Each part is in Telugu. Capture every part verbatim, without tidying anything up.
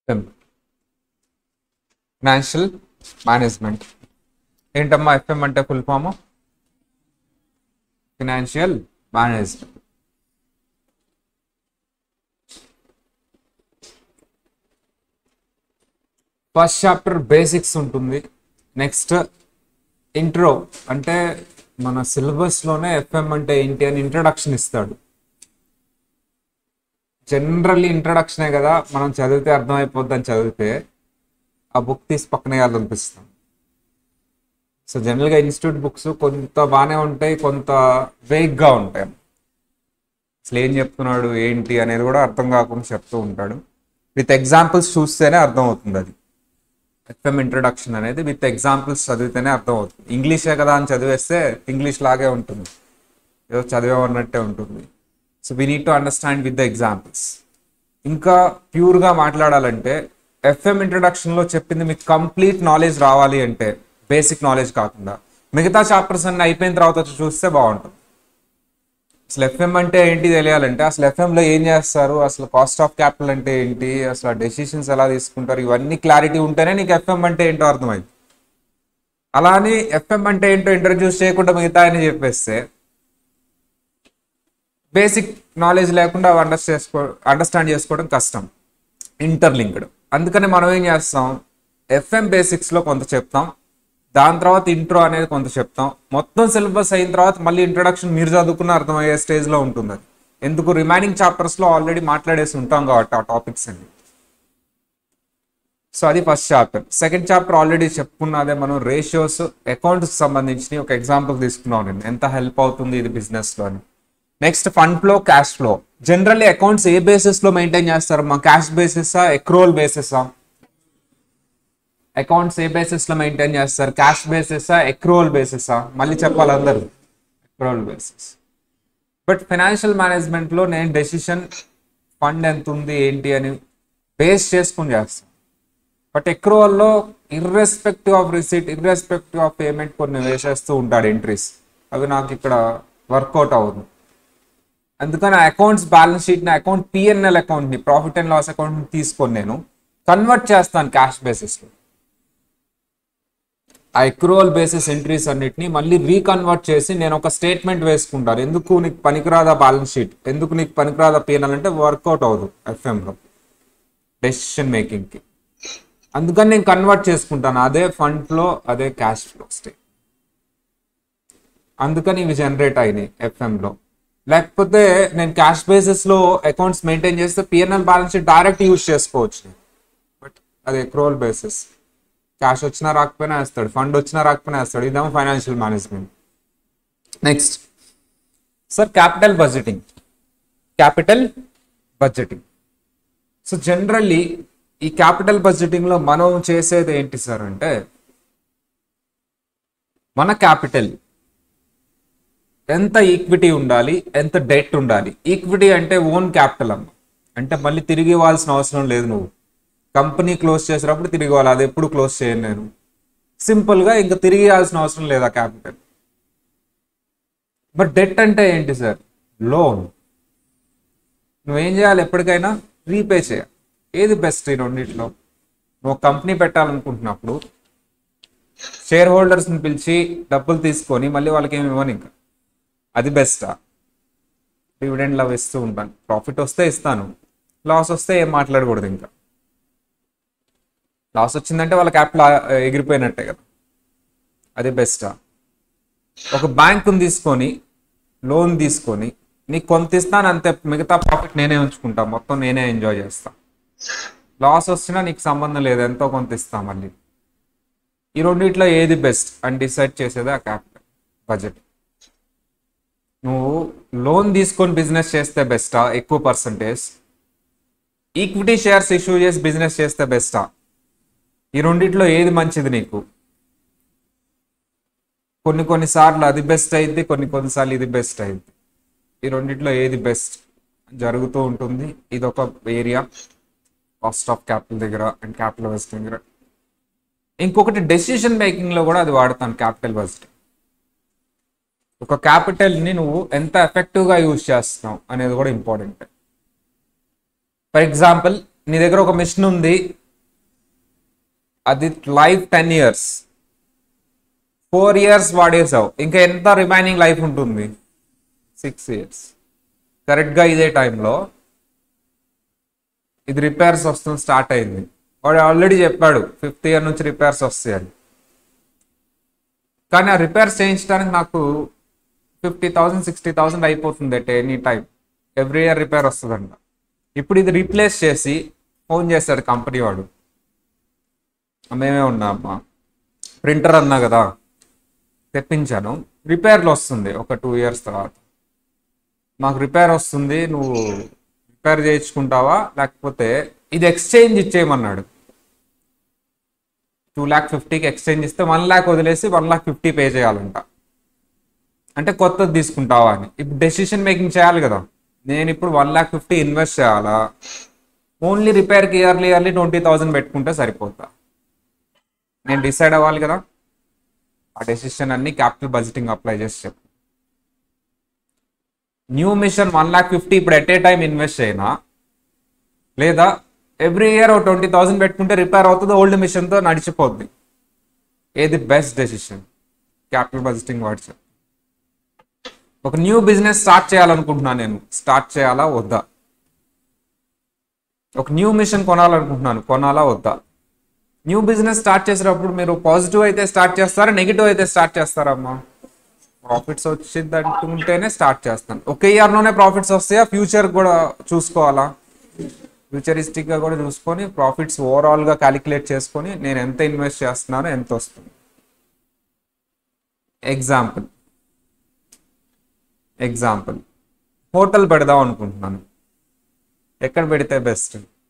FM financial management. ఏంటమ్మా ఎఫ్ఎం అంటే full form? Financial management. First chapter basics ఉంటుంది. నెక్స్ట్ ఇంట్రో అంటే మన సిలబస్లోనే ఎఫ్ఎం అంటే ఏంటి అని ఇంట్రడక్షన్ ఇస్తాడు. జనరల్లీ ఇంట్రడక్షనే కదా, మనం చదివితే అర్థమైపోద్దని చదివితే ఆ బుక్ తీసి పక్కన వేయాలనిపిస్తాం. సో జనరల్గా ఇన్స్టిట్యూట్ బుక్స్ కొంత బాగానే ఉంటాయి, కొంత వేగ్గా ఉంటాయి. అసలు ఏం చెప్తున్నాడు ఏంటి అనేది కూడా అర్థం కాకుండా చెప్తూ ఉంటాడు. విత్ ఎగ్జాంపుల్స్ చూస్తేనే అర్థం అవుతుంది. అది ఎఫ్ఎం ఇంట్రడక్షన్ అనేది విత్ ఎగ్జాంపుల్స్ చదివితేనే అర్థం అవుతుంది. ఇంగ్లీషే కదా అని చదివేస్తే ఇంగ్లీష్ లాగే ఉంటుంది, ఏదో చదివేమన్నట్టే ఉంటుంది. So we need to understand with the examples. ఇంకా ప్యూర్గా మాట్లాడాలంటే ఎఫ్ఎం ఇంట్రడక్షన్లో చెప్పింది మీకు కంప్లీట్ నాలెడ్జ్ రావాలి అంటే, బేసిక్ నాలెడ్జ్ కాకుండా మిగతా చాప్టర్స్ అన్ని అయిపోయిన తర్వాత చూస్తే బాగుంటుంది. అసలు ఎఫ్ఎం అంటే ఏంటి తెలియాలంటే, అసలు ఎఫ్ఎంలో ఏం చేస్తారు, అసలు కాస్ట్ ఆఫ్ క్యాపిటల్ అంటే ఏంటి, అసలు డెసిషన్స్ ఎలా తీసుకుంటారు, ఇవన్నీ క్లారిటీ ఉంటేనే నీకు ఎఫ్ఎం అంటే ఏంటో అర్థమైంది. అలా అని ఎఫ్ఎం అంటే ఏంటో ఇంట్రడ్యూస్ చేయకుండా మిగతా అని చెప్పేస్తే బేసిక్ నాలెడ్జ్ లేకుండా అండర్స్టాండ్ చేసుకో అండర్స్టాండ్ చేసుకోవడం కష్టం, ఇంటర్లింక్డ్. అందుకని మనం ఏం చేస్తాం, ఎఫ్ఎం బేసిక్స్లో కొంత చెప్తాం, దాని తర్వాత ఇంట్రో అనేది కొంత చెప్తాం. మొత్తం సిలబస్ అయిన తర్వాత మళ్ళీ ఇంట్రడక్షన్ మీరు చదువుకున్న అర్థమయ్యే స్టేజ్లో ఉంటుంది అది. ఎందుకు, రిమైనింగ్ చాప్టర్స్లో ఆల్రెడీ మాట్లాడేసి ఉంటాం కాబట్టి ఆ టాపిక్స్ అన్ని. సో అది first chapter. Second chapter already చెప్పుకున్నదే, మనం రేషియోస్ అకౌంట్స్కి సంబంధించి ఒక ఎగ్జాంపుల్ తీసుకున్నాం నేను, ఎంత హెల్ప్ అవుతుంది ఇది బిజినెస్లో అని. Next fund flow, cash flow. Generally accounts ఏ బేసిస్లో మెయింటైన్ చేస్తారు, మా క్యాష్ బేసిసా ఎక్రోల్ బేసిసా? అకౌంట్స్ ఏ బేసిస్లో మెయింటైన్ చేస్తారు, క్యాష్ బేసిసా ఎక్రోల్ బేసిసా? మళ్ళీ చెప్పాలి అందరూ, ఎక్రోల్ బేసిస్. బట్ ఫైనాన్షియల్ మేనేజ్మెంట్లో నేను డెసిషన్ ఫండ్ ఎంత ఉంది ఏంటి అని బేస్ చేసుకుని చేస్తాను. బట్ ఎక్రోల్లో irrespective of receipt, irrespective of payment కొన్ని వేసేస్తూ ఉంటాడు ఎంట్రీస్, అవి నాకు ఇక్కడ వర్కౌట్ అవుతుంది. అందుకని అకౌంట్స్ బ్యాలెన్స్ షీట్ని, అకౌంట్ పిఎన్ఎల్ అకౌంట్ని, ప్రాఫిట్ అండ్ లాస్ అకౌంట్ని తీసుకొని నేను కన్వర్ట్ చేస్తాను క్యాష్ బేసిస్లో. ఆ ఎక్రోల్ బేసిస్ ఎంట్రీస్ అన్నిటిని మళ్ళీ రీకన్వర్ట్ చేసి నేను ఒక స్టేట్మెంట్ వేసుకుంటాను. ఎందుకు నీకు పనికిరాదా బ్యాలెన్స్ షీట్, ఎందుకు నీకు పనికిరాదా పిఎన్ఎల్ అంటే వర్కౌట్ అవ్వదు ఎఫ్ఎంలో డెసిషన్ మేకింగ్కి. అందుకని నేను కన్వర్ట్ చేసుకుంటాను, అదే ఫండ్ ఫ్లో, అదే క్యాష్ ఫ్లో స్టేట్. అందుకని ఇవి జనరేట్ అయినాయి ఎఫ్ఎంలో. లేకపోతే నేను క్యాష్ బేసిస్లో అకౌంట్స్ మెయింటైన్ చేస్తే PNL balance sheet direct use చేసుకోవచ్చు. బట్ అది ఎక్రోల్ బేసిస్, క్యాష్ వచ్చినా రాకపోయినా వేస్తాడు, ఫండ్ వచ్చినా రాకపోయినా వేస్తాడు. ఇదేమో financial management. Next sir capital budgeting. Capital budgeting. So generally ఈ క్యాపిటల్ బడ్జెటింగ్లో మనం చేసేది ఏంటి సార్ అంటే, మన క్యాపిటల్ ఎంత ఈక్విటీ ఉండాలి, ఎంత డెట్ ఉండాలి. ఈక్విటీ అంటే ఓన్ క్యాపిటల్ అమ్మ, అంటే మళ్ళీ తిరిగి ఇవ్వాల్సిన అవసరం లేదు. నువ్వు కంపెనీ క్లోజ్ చేసేటప్పుడు తిరిగి ఇవ్వాలి, అది ఎప్పుడు క్లోజ్ చేయను నేను. సింపుల్గా ఇంకా తిరిగి ఇవ్వాల్సిన అవసరం లేదా క్యాపిటల్. బట్ డెట్ అంటే ఏంటి సార్, లోన్. నువ్వేం చేయాలి, ఎప్పటికైనా రీపే చేయాలి. ఏది బెస్ట్ ఈ రెండింటిలో? నువ్వు కంపెనీ పెట్టాలనుకుంటున్నప్పుడు షేర్ హోల్డర్స్ని పిలిచి డబ్బులు తీసుకొని మళ్ళీ వాళ్ళకి ఏమి ఇవ్వను, ఇంకా అది బెస్టా? డివిడెండ్ లవ్ ఇస్తూ ఉంటాను, ప్రాఫిట్ వస్తే ఇస్తాను, లాస్ వస్తే ఏం మాట్లాడకూడదు. ఇంకా లాస్ వచ్చిందంటే వాళ్ళ క్యాపిటల్ ఎగిరిపోయినట్టే కదా, అది బెస్టా? ఒక బ్యాంకుని తీసుకొని లోన్ తీసుకొని నీకు కొంత ఇస్తాను అంతే, మిగతా ప్రాఫిట్ నేనే ఉంచుకుంటా, మొత్తం నేనే ఎంజాయ్ చేస్తా, లాస్ వచ్చినా నీకు సంబంధం లేదు, ఎంతో కొంత ఇస్తా మళ్ళీ. ఈ రెండిట్లో ఏది బెస్ట్ అని డిసైడ్ చేసేది ఆ క్యాపిటల్ బడ్జెట్. నువ్వు లోన్ తీసుకొని బిజినెస్ చేస్తే బెస్టా, ఎక్కువ పర్సంటేజ్ ఈక్విటీ షేర్స్ ఇష్యూ చేసి బిజినెస్ చేస్తే బెస్టా? ఈ రెండిట్లో ఏది మంచిది నీకు? కొన్ని కొన్నిసార్లు అది బెస్ట్ అయింది, కొన్ని కొన్నిసార్లు ఇది బెస్ట్ అయింది. ఈ రెండిట్లో ఏది బెస్ట్ జరుగుతూ ఉంటుంది. ఇది ఒక ఏరియా కాస్ట్ ఆఫ్ క్యాపిటల్ దగ్గర అండ్ క్యాపిటల్ బడ్జెట్ దగ్గర. ఇంకొకటి డెసిషన్ మేకింగ్లో కూడా అది వాడతాను, క్యాపిటల్ బడ్జెట్. ఒక క్యాపిటల్ని నువ్వు ఎంత ఎఫెక్టివ్గా యూజ్ చేస్తున్నావు అనేది కూడా ఇంపార్టెంట్. ఫర్ ఎగ్జాంపుల్ నీ దగ్గర ఒక మిషన్ ఉంది, అది life ten years, four years వాడేసావు, ఇంకా ఎంత రిమైనింగ్ లైఫ్ ఉంటుంది? Six years. కరెక్ట్గా ఇదే టైంలో ఇది రిపేర్స్ వస్తుంది, స్టార్ట్ అయింది. వాడు ఆల్రెడీ చెప్పాడు ఫిఫ్త్ ఇయర్ నుంచి రిపేర్స్ వస్తాయని. కానీ ఆ రిపేర్స్ చేయించడానికి నాకు ఫిఫ్టీ థౌసండ్ సిక్స్టీ థౌసండ్ అయిపోతుంది at any time. Every year repair వస్తుందంట. ఇప్పుడు ఇది రీప్లేస్ చేసి ఫోన్ చేస్తాడు కంపెనీ వాడు, మేమే ఉన్నా అమ్మా, ప్రింటర్ అన్నా కదా తెప్పించాను, రిపేర్లు వస్తుంది ఒక టూ ఇయర్స్ తర్వాత, మాకు రిపేర్ వస్తుంది, నువ్వు రిపేర్ చేయించుకుంటావా లేకపోతే ఇది ఎక్స్చేంజ్ ఇచ్చేయమన్నాడు. టూ ల్యాక్ ఫిఫ్టీకి ఎక్స్చేంజ్ ఇస్తే వన్ ల్యాక్ వదిలేసి వన్ ల్యాక్ ఫిఫ్టీ పే చేయాలంట. అంటే కొత్తది తీసుకుంటావా అని. ఇప్పుడు డెసిషన్ మేకింగ్ చేయాలి కదా. నేను ఇప్పుడు వన్ ల్యాక్ ఫిఫ్టీ ఇన్వెస్ట్ చేయాలా, ఓన్లీ రిపేర్కి ఇయర్లీ ఇయర్లీ ట్వంటీ థౌసండ్ పెట్టుకుంటే సరిపోతా? నేను డిసైడ్ అవ్వాలి కదా. ఆ డెసిషన్ అన్ని క్యాపిటల్ బడ్జెటింగ్ అప్లై చేసి చెప్పు. New machine one lakh fifty ఇప్పుడు ఎట్ ఏ టైం ఇన్వెస్ట్ చేయనా, లేదా ఎవ్రీ ఇయర్ ఒక ట్వంటీ థౌసండ్ పెట్టుకుంటే రిపేర్ అవుతుంది, ఓల్డ్ మిషన్తో నడిచిపోద్ది? ఏది best decision? Capital budgeting WhatsApp. ఒక న్యూ బిజినెస్ స్టార్ట్ చేయాలనుకుంటున్నాను, నేను స్టార్ట్ చేయాలా వద్దా? ఒక న్యూ మిషన్ కొనాలనుకుంటున్నాను, కొనాలా వద్దా? న్యూ బిజినెస్ స్టార్ట్ చేసేటప్పుడు మీరు పాజిటివ్ అయితే స్టార్ట్ చేస్తారా, నెగిటివ్ అయితే స్టార్ట్ చేస్తారమ్మా? ప్రాఫిట్స్ వచ్చింది అంటుంటేనే స్టార్ట్ చేస్తాను. ఒక ఇయర్లోనే ప్రాఫిట్స్ వస్తాయా, ఫ్యూచర్ కూడా చూసుకోవాలా? ఫ్యూచరిస్టిక్గా కూడా చూసుకొని ప్రాఫిట్స్ ఓవరాల్గా క్యాలిక్యులేట్ చేసుకొని నేను ఎంత ఇన్వెస్ట్ చేస్తున్నానో ఎంత వస్తుంది. ఎగ్జాంపుల్ ఎగ్జాంపుల్ హోటల్ పెడదాం అనుకుంటున్నాను. ఎక్కడ పెడితే బెస్ట్?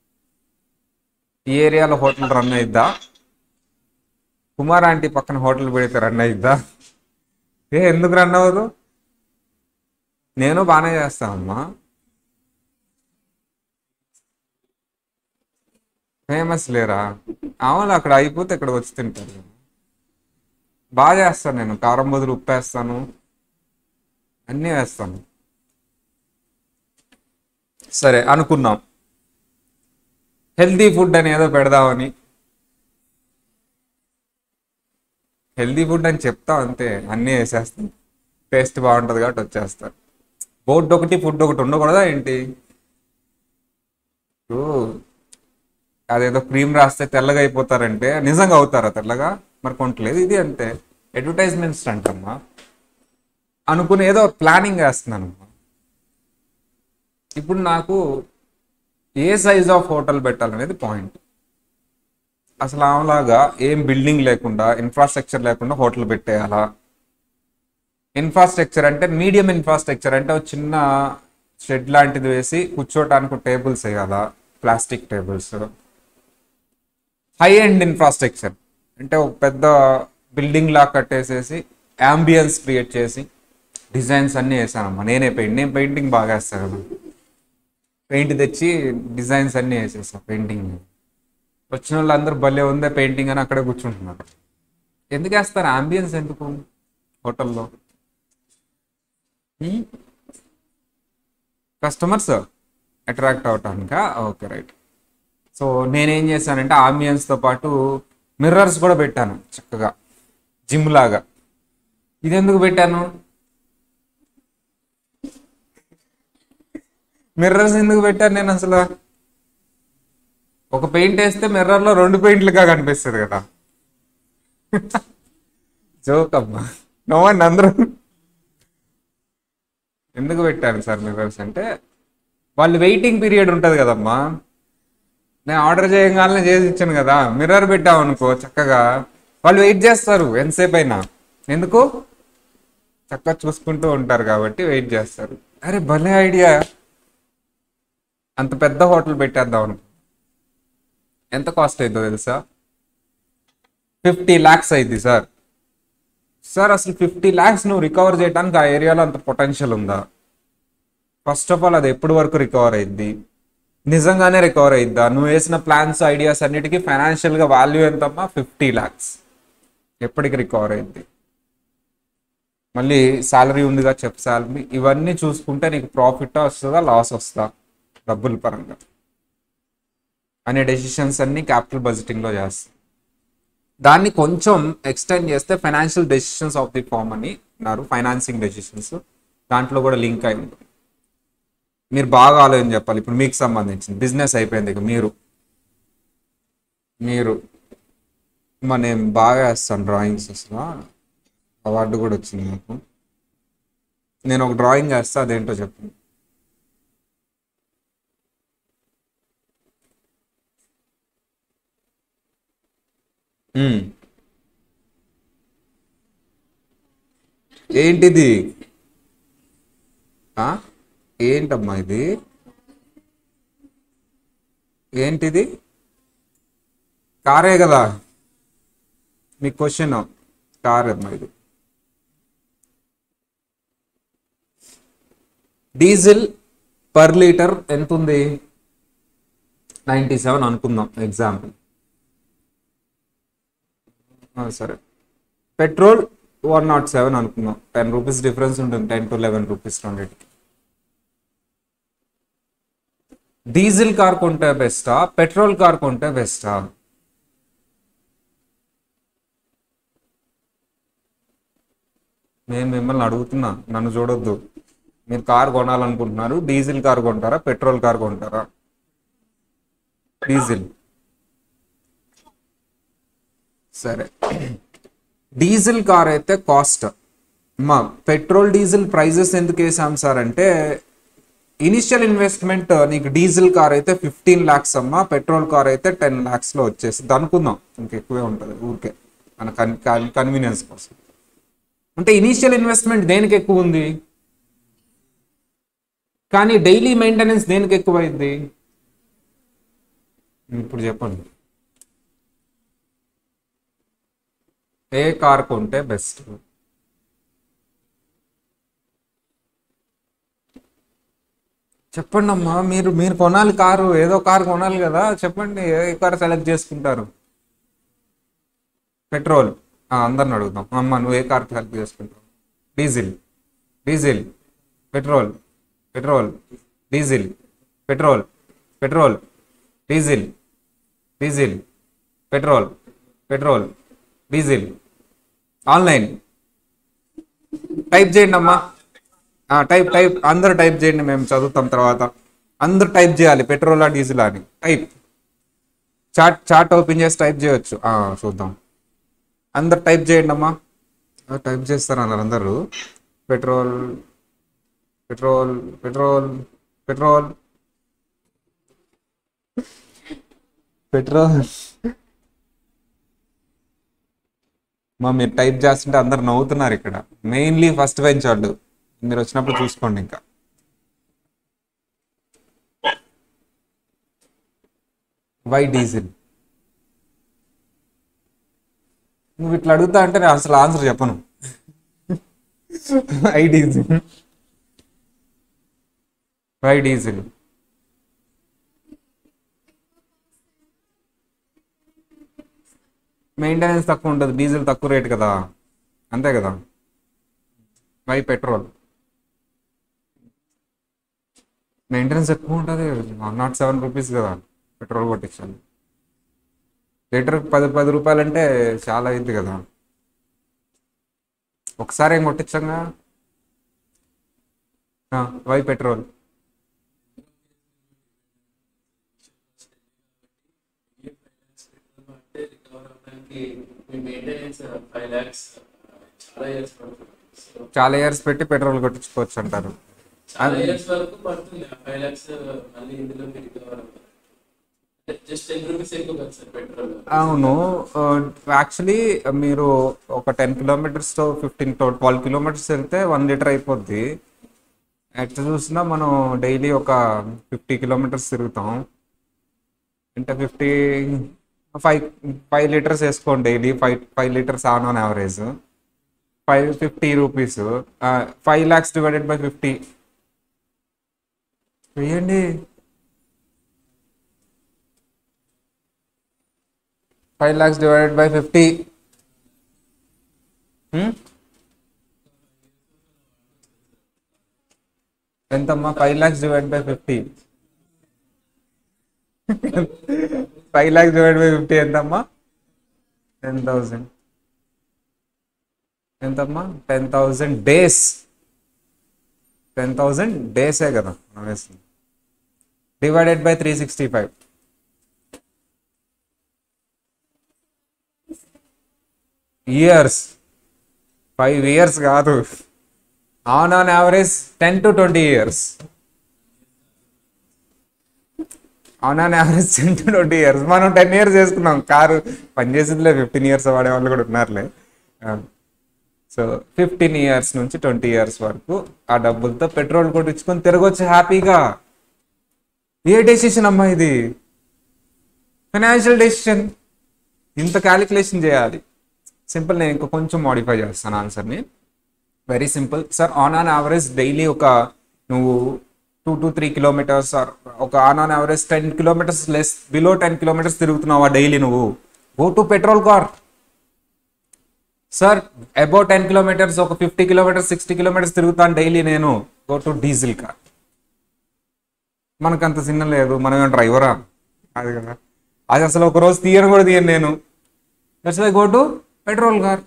ఈ ఏరియాలో హోటల్ రన్ అయిద్దా? కుమార్ ఆంటీ పక్కన హోటల్ పెడితే రన్ అయిద్దా? ఏ ఎందుకు రన్ అవ్వదు? నేను బాగానే చేస్తానమ్మా. ఫేమస్ లేరా? అవును, అక్కడ అయిపోతే ఇక్కడ వచ్చి తింటారు. బాగా చేస్తాను నేను, కారం బదులు ఉప్పు వేస్తాను, అన్నీ వేస్తాను. సరే అనుకున్నాం హెల్తీ ఫుడ్ అని ఏదో పెడదామని. హెల్తీ ఫుడ్ అని చెప్తా అంతే, అన్నీ వేసేస్తాను. టేస్ట్ బాగుంటుంది కాబట్టి వచ్చేస్తారు. బోర్డు ఒకటి ఫుడ్ ఒకటి ఉండకూడదా ఏంటి? అదేదో క్రీమ్ రాస్తే తెల్లగా అయిపోతారంటే నిజంగా అవుతారా తెల్లగా? మరి కొంటలేదు. ఇది అంతే, అడ్వర్టైజ్మెంట్స్ అంటమ్మా. అనుకుని ఏదో ప్లానింగ్ వేస్తున్నానమ్మా. ఇప్పుడు నాకు ఏ సైజ్ ఆఫ్ హోటల్ పెట్టాలనేది పాయింట్. అసలు ఆమెలాగా ఏం బిల్డింగ్ లేకుండా, ఇన్ఫ్రాస్ట్రక్చర్ లేకుండా హోటల్ పెట్టేయాలా? ఇన్ఫ్రాస్ట్రక్చర్ అంటే మీడియం ఇన్ఫ్రాస్ట్రక్చర్ అంటే ఒక చిన్న షెడ్ లాంటిది వేసి కూర్చోటానికి టేబుల్స్ వేయాలా, plastic tables. High end infrastructure అంటే ఒక పెద్ద బిల్డింగ్ లా కట్టేసేసి యాంబియన్స్ క్రియేట్ చేసి డిజైన్స్ అన్నీ వేసానమ్మా. నేనే పెయింట్ నేను పెయింటింగ్ బాగా వేస్తాను కదా. పెయింట్ తెచ్చి డిజైన్స్ అన్నీ వేసేసా. పెయింటింగ్ వచ్చిన వాళ్ళు అందరూ భలే ఉందే పెయింటింగ్ అని అక్కడే కూర్చుంటున్నారు. ఎందుకు వేస్తారు యాంబియన్స్? ఎందుకు హోటల్లో? కస్టమర్స్ అట్రాక్ట్ అవటానికా? Okay right. సో నేనేం చేశానంటే ఆంబియన్స్తో పాటు మిర్రర్స్ కూడా పెట్టాను చక్కగా, జిమ్ లాగా. ఇది ఎందుకు పెట్టాను? మిర్రర్స్ ఎందుకు పెట్టాను నేను అసలు? ఒక పెయింట్ వేస్తే మిర్రర్లో రెండు పెయింట్లుగా కనిపిస్తుంది కదా. జోక్ అమ్మా, నవ్వండి అందరూ. ఎందుకు పెట్టాను సార్ మిర్రర్స్ అంటే, వాళ్ళు వెయిటింగ్ పీరియడ్ ఉంటుంది కదమ్మా. నేను ఆర్డర్ చేయగానే చేసి ఇచ్చాను కదా, మిర్రర్ పెట్టావు అనుకో చక్కగా, వాళ్ళు వెయిట్ చేస్తారు ఎంతసేపు అయినా. ఎందుకు? చక్కగా చూసుకుంటూ ఉంటారు కాబట్టి వెయిట్ చేస్తారు. అరే భలే ఐడియా, అంత పెద్ద హోటల్ పెట్టేద్దాం అనుకో. ఎంత కాస్ట్ అవుతుందో తెలుసా? ఫిఫ్టీ ల్యాక్స్ అయింది సార్. సార్ అసలు ఫిఫ్టీ ల్యాక్స్ నువ్వు రికవర్ చేయడానికి ఆ ఏరియాలో అంత పొటెన్షియల్ ఉందా? ఫస్ట్ ఆఫ్ ఆల్ అది ఎప్పటి వరకు రికవర్ అయింది? నిజంగానే రికవర్ అయిద్దా? నువ్వు వేసిన ప్లాన్స్ ఐడియాస్ అన్నిటికీ ఫైనాన్షియల్గా వాల్యూ ఎంతమ్మా? ఫిఫ్టీ ల్యాక్స్. ఎప్పటికి రికవర్ అయింది? మళ్ళీ శాలరీ ఉందిగా, చెప్ శాలరీ, ఇవన్నీ చూసుకుంటే నీకు ప్రాఫిట్ వస్తుందా లాస్ వస్తుందా డబ్బుల పరంగా? అనే డెసిషన్స్ అన్ని క్యాపిటల్ బడ్జెటింగ్లో చేస్తాం. దాన్ని కొంచెం ఎక్స్టెండ్ చేస్తే financial decisions of the firm అని అన్నారు, ఫైనాన్సింగ్ డెసిషన్స్. దాంట్లో కూడా లింక్ అయి ఉంటుంది. మీరు బాగా ఆలోచన చెప్పాలి. ఇప్పుడు మీకు సంబంధించింది బిజినెస్ అయిపోయింది, ఇక మీరు మీరు మా నేను బాగా వేస్తాను డ్రాయింగ్స్. అసలు అవార్డు కూడా వచ్చింది నాకు. నేను ఒక డ్రాయింగ్ వేస్తా, అదేంటో చెప్పండి. మ్మ్. ఏంటిది? ఆ? ఏంటమ్మా ఇది? ఏంటిది? కారే కదా మీ క్వశ్చన్? కార్ అమ్మా ఇది. డీజిల్ పర్ లీటర్ ఎంత ఉంది? నైంటీ సెవెన్ అనుకుందాం ఎగ్జాంపుల్. సరే, పెట్రోల్ వన్ నాట్ సెవెన్ అనుకుందాం. టెన్ రూపీస్ డిఫరెన్స్ ఉంటుంది, టెన్ టు లెవెన్ రూపీస్ రెండింటికి. డీజిల్ కార్ కొంటే బెస్టా, పెట్రోల్ కార్ కొంటే బెస్టా? నేను మిమ్మల్ని అడుగుతున్నా, నన్ను చూడొద్దు. మీరు కార్ కొనాలనుకుంటున్నారు, డీజిల్ కార్ కొంటారా, పెట్రోల్ కార్ కొంటారా? డీజిల్. సరే, డీజిల్ కార్ అయితే కాస్ట్. మా పెట్రోల్ డీజిల్ ప్రైజెస్ ఎందుకు వేసాం సార్ అంటే, ఇనిషియల్ ఇన్వెస్ట్మెంట్ నీకు డీజిల్ కార్ అయితే ఫిఫ్టీన్ ల్యాక్స్ అమ్మా, పెట్రోల్ కార్ అయితే టెన్ ల్యాక్స్లో వచ్చేసింది అనుకుందాం. ఇంకెక్కువే ఉంటుంది ఊరికే మన కన్ కన్వీనియన్స్ కోసం. అంటే ఇనీషియల్ ఇన్వెస్ట్మెంట్ దేనికి ఎక్కువ ఉంది, కానీ డైలీ మెయింటెనెన్స్ దేనికి ఎక్కువ అయింది? ఇప్పుడు చెప్పండి, ఏ కార్ కొంటే బెస్ట్? చెప్పండి అమ్మా. మీరు మీరు కొనాలి కారు, ఏదో కారు కొనాలి కదా, చెప్పండి ఏ కార్ సెలెక్ట్ చేసుకుంటారు? పెట్రోల్. అందరిని అడుగుదాం, అమ్మ నువ్వు ఏ కార్ సెలెక్ట్ చేసుకుంటావు? Diesel. Diesel. Petrol. Petrol. Diesel. Petrol. Petrol. Diesel. Diesel. Petrol. Petrol. Diesel. Online type చేయండి అమ్మా. టైప్ టైప్ అందరు టైప్ చేయండి, మేము చదువుతాం తర్వాత. అందరు టైప్ చేయాలి, పెట్రోలా డీజిల్ అని. టైప్ చాట్ చాట్ ఓపెన్ చేసి టైప్ చేయొచ్చు. చూద్దాం, అందరు టైప్ చేయండి అమ్మా. టైప్ చేస్తారు అన్నారు అందరూ. Petrol petrol petrol petrol petrol. మా మీరు టైప్ చేస్తుంటే అందరు నవ్వుతున్నారు ఇక్కడ, మెయిన్లీ ఫస్ట్ బెంచ్ వాళ్ళు. మీరు వచ్చినప్పుడు చూసుకోండి. ఇంకా వై డీజిల్? నువ్వు ఇట్లా అడుగుతా అంటే నేను అసలు ఆన్సర్ చెప్పను. Why diesel? Why diesel? Maintenance తక్కువ ఉంటుంది, డీజిల్ తక్కువ రేట్ కదా, అంతే కదా. Why petrol? మెయింటెనెన్స్ ఎక్కువ ఉంటుంది, వన్ నాట్ సెవెన్ రూపీస్ కదా పెట్రోల్ కొట్టించాలి. లీటర్ పది పది రూపాయలు అంటే చాలా అయింది కదా, ఒకసారి ఏం కొట్టించంగా. Why petrol? చాలా ఇయర్స్ పెట్టి పెట్రోల్ కొట్టించుకోవచ్చు అంటారు. అవును, యాక్చువల్లీ మీరు ఒక టెన్ కిలోమీటర్స్ తో ఫిఫ్టీన్ తో ట్వెల్వ్ కిలోమీటర్స్ వెళ్తే వన్ లీటర్ అయిపోద్ది. ఎట్లా చూసినా మనం డైలీ ఒక ఫిఫ్టీ కిలోమీటర్స్ తిరుగుతాం అంటే ఫిఫ్టీ ఫైవ్ ఫైవ్ లీటర్స్ వేసుకోండి daily. Five five litres on on average. Five fifty rupees, five lakhs divided by fifty వేయండి. Five lakhs divided by fifty ఎంతమ్మా? Five lakhs divide by fifty five lakhs divide by fifty ఎంతమ్మా? Ten thousand. ఎంతమ్మా? Ten thousand days. Ten thousand డేసే కదా divided by three sixty five. Years. Five years కాదు, on on average ten to twenty years. On on average ten to twenty years. మనం టెన్ ఇయర్స్ చేసుకున్నాం, కారు పనిచేసిందిలే, ఫిఫ్టీన్ ఇయర్స్ వాడే వాళ్ళు కూడా ఉన్నారులే. సో ఫిఫ్టీన్ ఇయర్స్ నుంచి ట్వంటీ ఇయర్స్ వరకు ఆ డబ్బులతో పెట్రోల్ కొట్టించుకొని తిరగొచ్చు హ్యాపీగా. ఏ డెసిషన్ అమ్మా ఇది? Financial decision. ఇంత క్యాలిక్యులేషన్ చేయాలి. సింపుల్. నేను ఇంకా కొంచెం మోడిఫై చేస్తాను ఆన్సర్ని. Very simple sir. On on average daily ఒక నువ్వు two to three kilometres or ఒక on on average ten kilometres less below ten kilometres తిరుగుతున్నావా డైలీ నువ్వు? Go to petrol car. Sir above ten kilometres ఒక ఫిఫ్టీ కిలోమీటర్స్ సిక్స్టీ కిలోమీటర్స్ తిరుగుతాను డైలీ నేను. Go to diesel car. మనకంత చిన్న లేదు, మనం ఏం డ్రైవరా? అది కదా, అది అసలు ఒక రోజు తీయను కూడా తీయను నేను. That's why go to petrol car.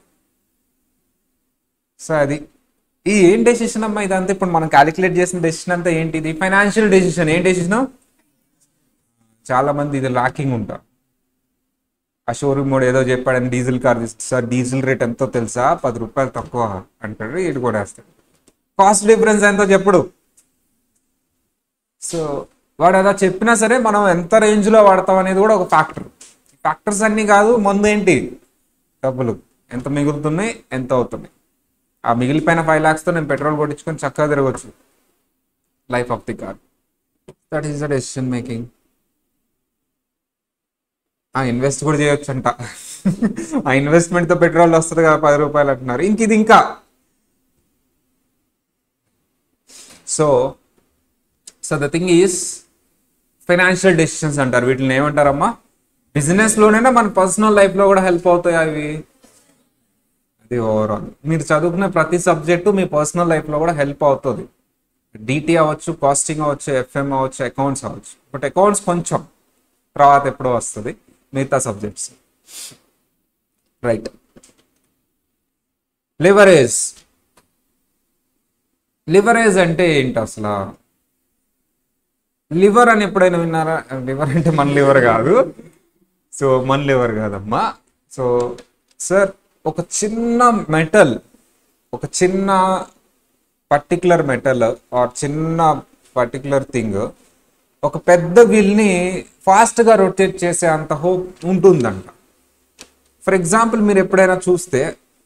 So అది ఈ ఏం డెసిషన్ అమ్మా ఇదంతా? ఇప్పుడు మనం క్యాలిక్యులేట్ చేసిన డెసిషన్ అంతా ఏంటిది? Financial decision. ఏం డెసిషన్? చాలా మంది ఇది లాకింగ్ ఉంటారు. ఆ షోరూమ్ కూడా ఏదో చెప్పాడని డీజిల్ కార్ తీస్తే, సార్ డీజిల్ రేట్ ఎంతో తెలుసా? పది రూపాయలు తక్కువ అంటాడు, ఇటు కూడా వేస్తాడు. కాస్ట్ డిఫరెన్స్ ఎంతో చెప్పడు. సో వాడు అలా చెప్పినా సరే మనం ఎంత రేంజ్లో వాడతాం అనేది కూడా ఒక ఫ్యాక్టర్. ఫ్యాక్టర్స్ అన్నీ కాదు, ముందు ఏంటి? డబ్బులు ఎంత మిగులుతున్నాయి, ఎంత అవుతున్నాయి. ఆ మిగిలిపోయిన ఫైవ్ ల్యాక్స్తో నేను పెట్రోల్ కొట్టించుకొని చక్కగా తిరగచ్చు life of the car. That is the decision making. ఆ ఇన్వెస్ట్ కూడా చేయొచ్చు అంట. ఆ ఇన్వెస్ట్మెంట్తో పెట్రోల్ వస్తుంది కదా పది రూపాయలు అంటున్నారు. ఇంక ఇది ఇంకా. So so the thing is financial decisions అంటారు. వీటిని ఏమంటారమ్మా? బిజినెస్లోనైనా మన పర్సనల్ లైఫ్లో కూడా హెల్ప్ అవుతాయి అవి. అది ఓవరాల్ మీరు చదువుకునే ప్రతి సబ్జెక్టు మీ పర్సనల్ లైఫ్లో కూడా హెల్ప్ అవుతుంది. డిటి అవ్వచ్చు, కాస్టింగ్ అవ్వచ్చు, ఎఫ్ఎం అవ్వచ్చు, అకౌంట్స్ అవ్వచ్చు. బట్ అకౌంట్స్ కొంచెం తర్వాత ఎప్పుడో వస్తుంది, మిగతా సబ్జెక్ట్స్. రైట్. లివరేజ్. లివరేజ్ అంటే ఏంటి అసలు? లివర్ అని ఎప్పుడైనా విన్నారా? లివర్ అంటే మన లివర్ కాదు. సో మన లివర్ కాదమ్మా. సో సార్ ఒక చిన్న మెటల్, ఒక చిన్న పర్టికులర్ మెటల్ ఆర్ చిన్న పర్టికులర్ థింగ్ ఒక పెద్ద వీల్ని ఫాస్ట్గా రొటేట్ చేసే అంత హోప్ ఉంటుందంట. ఫర్ ఎగ్జాంపుల్ మీరు ఎప్పుడైనా చూస్తే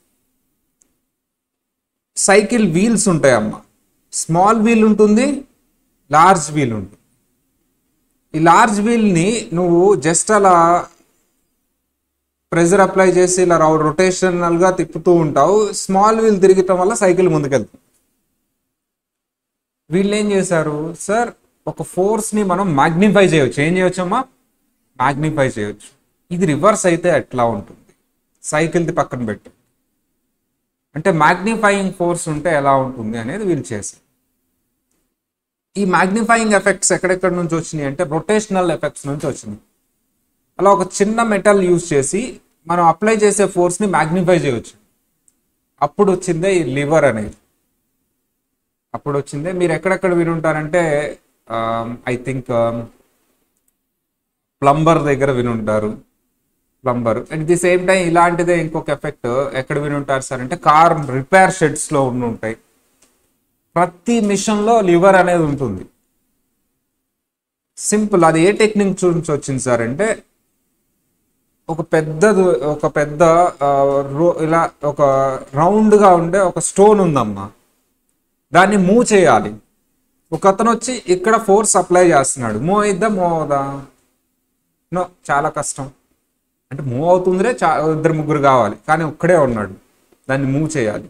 సైకిల్ వీల్స్ ఉంటాయమ్మా. స్మాల్ వీల్ ఉంటుంది, లార్జ్ వీల్ ఉంటుంది. ఈ లార్జ్ వీల్ని నువ్వు జస్ట్ అలా ప్రెజర్ అప్లై చేసి ఇలా రొటేషనల్గా తిప్పుతూ ఉంటావు. స్మాల్ వీల్ తిరగటం వల్ల సైకిల్ ముందుకెళ్తుంది. వీళ్ళు ఏం చేశారు సార్? ఒక ఫోర్స్ని మనం మ్యాగ్నిఫై చేయొచ్చు. ఏం చేయొచ్చమ్మా? మ్యాగ్నిఫై చేయొచ్చు. ఇది రివర్స్ అయితే ఎట్లా ఉంటుంది? సైకిల్ది పక్కన పెట్టు. అంటే మ్యాగ్నిఫైయింగ్ ఫోర్స్ ఉంటే ఎలా ఉంటుంది అనేది వీళ్ళు చేశారు. ఈ మ్యాగ్నిఫైయింగ్ ఎఫెక్ట్స్ ఎక్కడెక్కడ నుంచి వచ్చినాయి అంటే రొటేషనల్ ఎఫెక్ట్స్ నుంచి వచ్చినాయి. అలా ఒక చిన్న మెటల్ యూజ్ చేసి మనం అప్లై చేసే ఫోర్స్ని మ్యాగ్నిఫై చేయొచ్చు. అప్పుడు వచ్చిందే ఈ లివర్ అనేది. అప్పుడు వచ్చిందే మీరు ఎక్కడెక్కడ వినుంటారంటే ఐ థింక్ ప్లంబర్ దగ్గర వినుంటారు. Plumber at the same time ఇలాంటిదే ఇంకొక ఎఫెక్ట్ ఎక్కడ వినుంటారు సార్ అంటే కార్ రిపేర్ షెడ్స్లో ఉండి ఉంటాయి. ప్రతి మిషన్లో లివర్ అనేది ఉంటుంది. సింపుల్. అది ఏ టెక్నిక్ నుంచి వచ్చింది సార్ అంటే ఒక పెద్ద ఒక పెద్ద ఇలా ఒక రౌండ్గా ఉండే ఒక స్టోన్ ఉందమ్మా. దాన్ని మూవ్ చేయాలి. ఒక అతను వచ్చి ఇక్కడ ఫోర్స్ అప్లై చేస్తున్నాడు. మూవ్ అయిద్దా? మూవ్ అవుదా? నో, చాలా కష్టం. అంటే మూవ్ అవుతుందిరే, చా ఇద్దరు ముగ్గురు కావాలి, కానీ ఒక్కడే ఉన్నాడు. దాన్ని మూవ్ చేయాలి.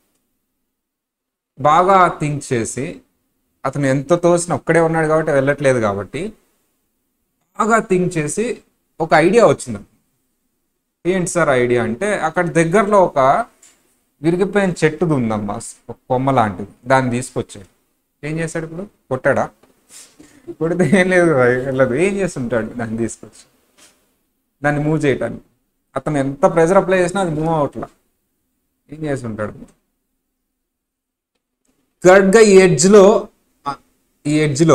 బాగా థింక్ చేసి అతను ఎంత తోసిన ఒక్కడే ఉన్నాడు కాబట్టి వెళ్ళట్లేదు కాబట్టి బాగా థింక్ చేసి ఒక ఐడియా వచ్చింది. ఏంటి సార్ ఐడియా అంటే అక్కడ దగ్గరలో ఒక విరిగిపోయిన చెట్టుది ఉందమ్మా, ఒక కొమ్మ లాంటిది. దాన్ని తీసుకొచ్చాడు. ఏం చేశాడు? ఇప్పుడు కొట్టాడా? కొడితే ఏం లేదు వెళ్ళదు. ఏం చేస్తుంటాడు దాన్ని తీసుకొచ్చి దాన్ని మూవ్ చేయటానికి? అతను ఎంత ప్రెజర్ అప్లై చేసినా అది మూవ్ అవట్లా. ఏం చేస్తుంటాడు? కరెక్ట్గా ఈ ఎడ్జ్లో ఈ ఎడ్జ్లో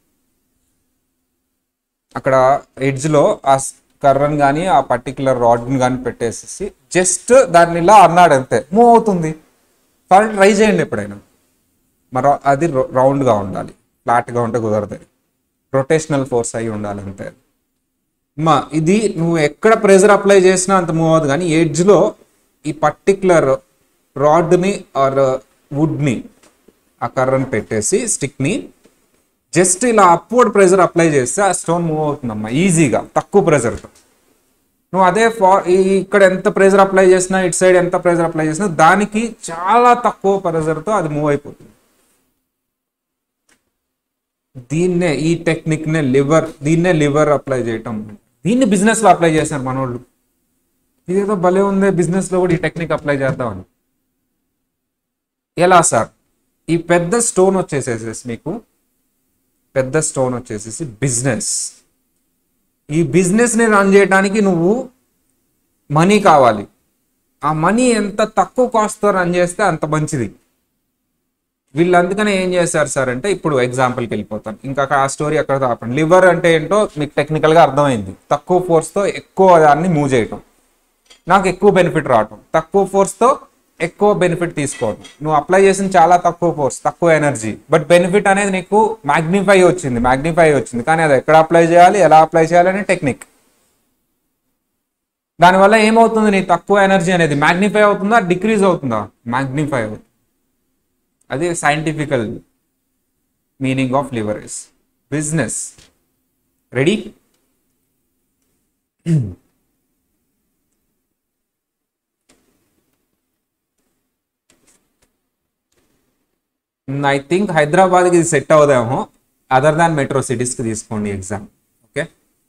అక్కడ ఎడ్జ్లో ఆ కర్రను కానీ ఆ పర్టికులర్ రాడ్ని కానీ పెట్టేసేసి జస్ట్ దాన్ని ఇలా అన్నాడు అంతే, మూవ్ అవుతుంది. కాబట్టి ట్రై చేయండి ఎప్పుడైనా. మరి అది రౌండ్గా ఉండాలి, ఫ్లాట్గా ఉంటే కుదరదు. రొటేషనల్ ఫోర్స్ అయి ఉండాలి అంతే. మా ఇది నువ్వు ఎక్కడ ప్రెజర్ అప్లై చేసినా అంత మూవ్ అవ్వదు. కానీ ఎడ్జ్లో ఈ పర్టికులర్ రాడ్ని ఆర్ వుడ్ని ఆ కర్రని పెట్టేసి స్టిక్ని జస్ట్ ఇలా అప్వర్డ్ ప్రెజర్ అప్లై చేస్తే ఆ స్టోన్ మూవ్ అవుతుందమ్మా ఈజీగా, తక్కువ ప్రెజర్తో. నువ్వు అదే ఫా ఇక్కడ ఎంత ప్రెజర్ అప్లై చేసినా, ఇటు సైడ్ ఎంత ప్రెజర్ అప్లై చేసినా దానికి చాలా తక్కువ ప్రెజర్తో అది మూవ్ అయిపోతుంది. దీన్నే ఈ టెక్నిక్నే లివర్ దీన్నే లివర్ అప్లై చేయటం. దీన్ని బిజినెస్లో అప్లై చేశారు మనోళ్ళు. ఇదేదో భలే ఉంది, బిజినెస్లో కూడా ఈ టెక్నిక్ అప్లై చేద్దామని. ఎలా సార్? ఈ పెద్ద స్టోన్ వచ్చేసేసేసి మీకు పెద్ద స్టోన్ వచ్చేసేసి బిజినెస్. ఈ బిజినెస్ని రన్ చేయడానికి నువ్వు మనీ కావాలి. ఆ మనీ ఎంత తక్కువ కాస్ట్తో రన్ చేస్తే అంత మంచిది. వీళ్ళు అందుకనే ఏం చేశారు సార్ అంటే, ఇప్పుడు ఎగ్జాంపుల్కి వెళ్ళిపోతాను, ఇంకా ఆ స్టోరీ అక్కడ ఆపండి. లివర్ అంటే ఏంటో మీకు టెక్నికల్గా అర్థమైంది. తక్కువ ఫోర్స్తో ఎక్కువ దాన్ని మూవ్ చేయటం, నాకు ఎక్కువ బెనిఫిట్ రావటం. తక్కువ ఫోర్స్తో ఎక్కువ బెనిఫిట్ తీసుకోవడం. నువ్వు అప్లై చేసిన చాలా తక్కువ ఫోర్స్, తక్కువ ఎనర్జీ, బట్ బెనిఫిట్ అనేది నీకు మ్యాగ్నిఫై వచ్చింది మ్యాగ్నిఫై వచ్చింది కానీ అది ఎక్కడ అప్లై చేయాలి, ఎలా అప్లై చేయాలి అనే టెక్నిక్. దానివల్ల ఏమవుతుంది? నీ తక్కువ ఎనర్జీ అనేది మ్యాగ్నిఫై అవుతుందా, డిక్రీజ్ అవుతుందా? మ్యాగ్నిఫై అవుతుంది. అది scientifical meaning of leverage business. Ready? I think హైదరాబాద్కి ఇది సెట్ అవుదామో, అదర్ దాన్ మెట్రో సిటీస్కి తీసుకోండి ఎగ్జామ్. ఓకే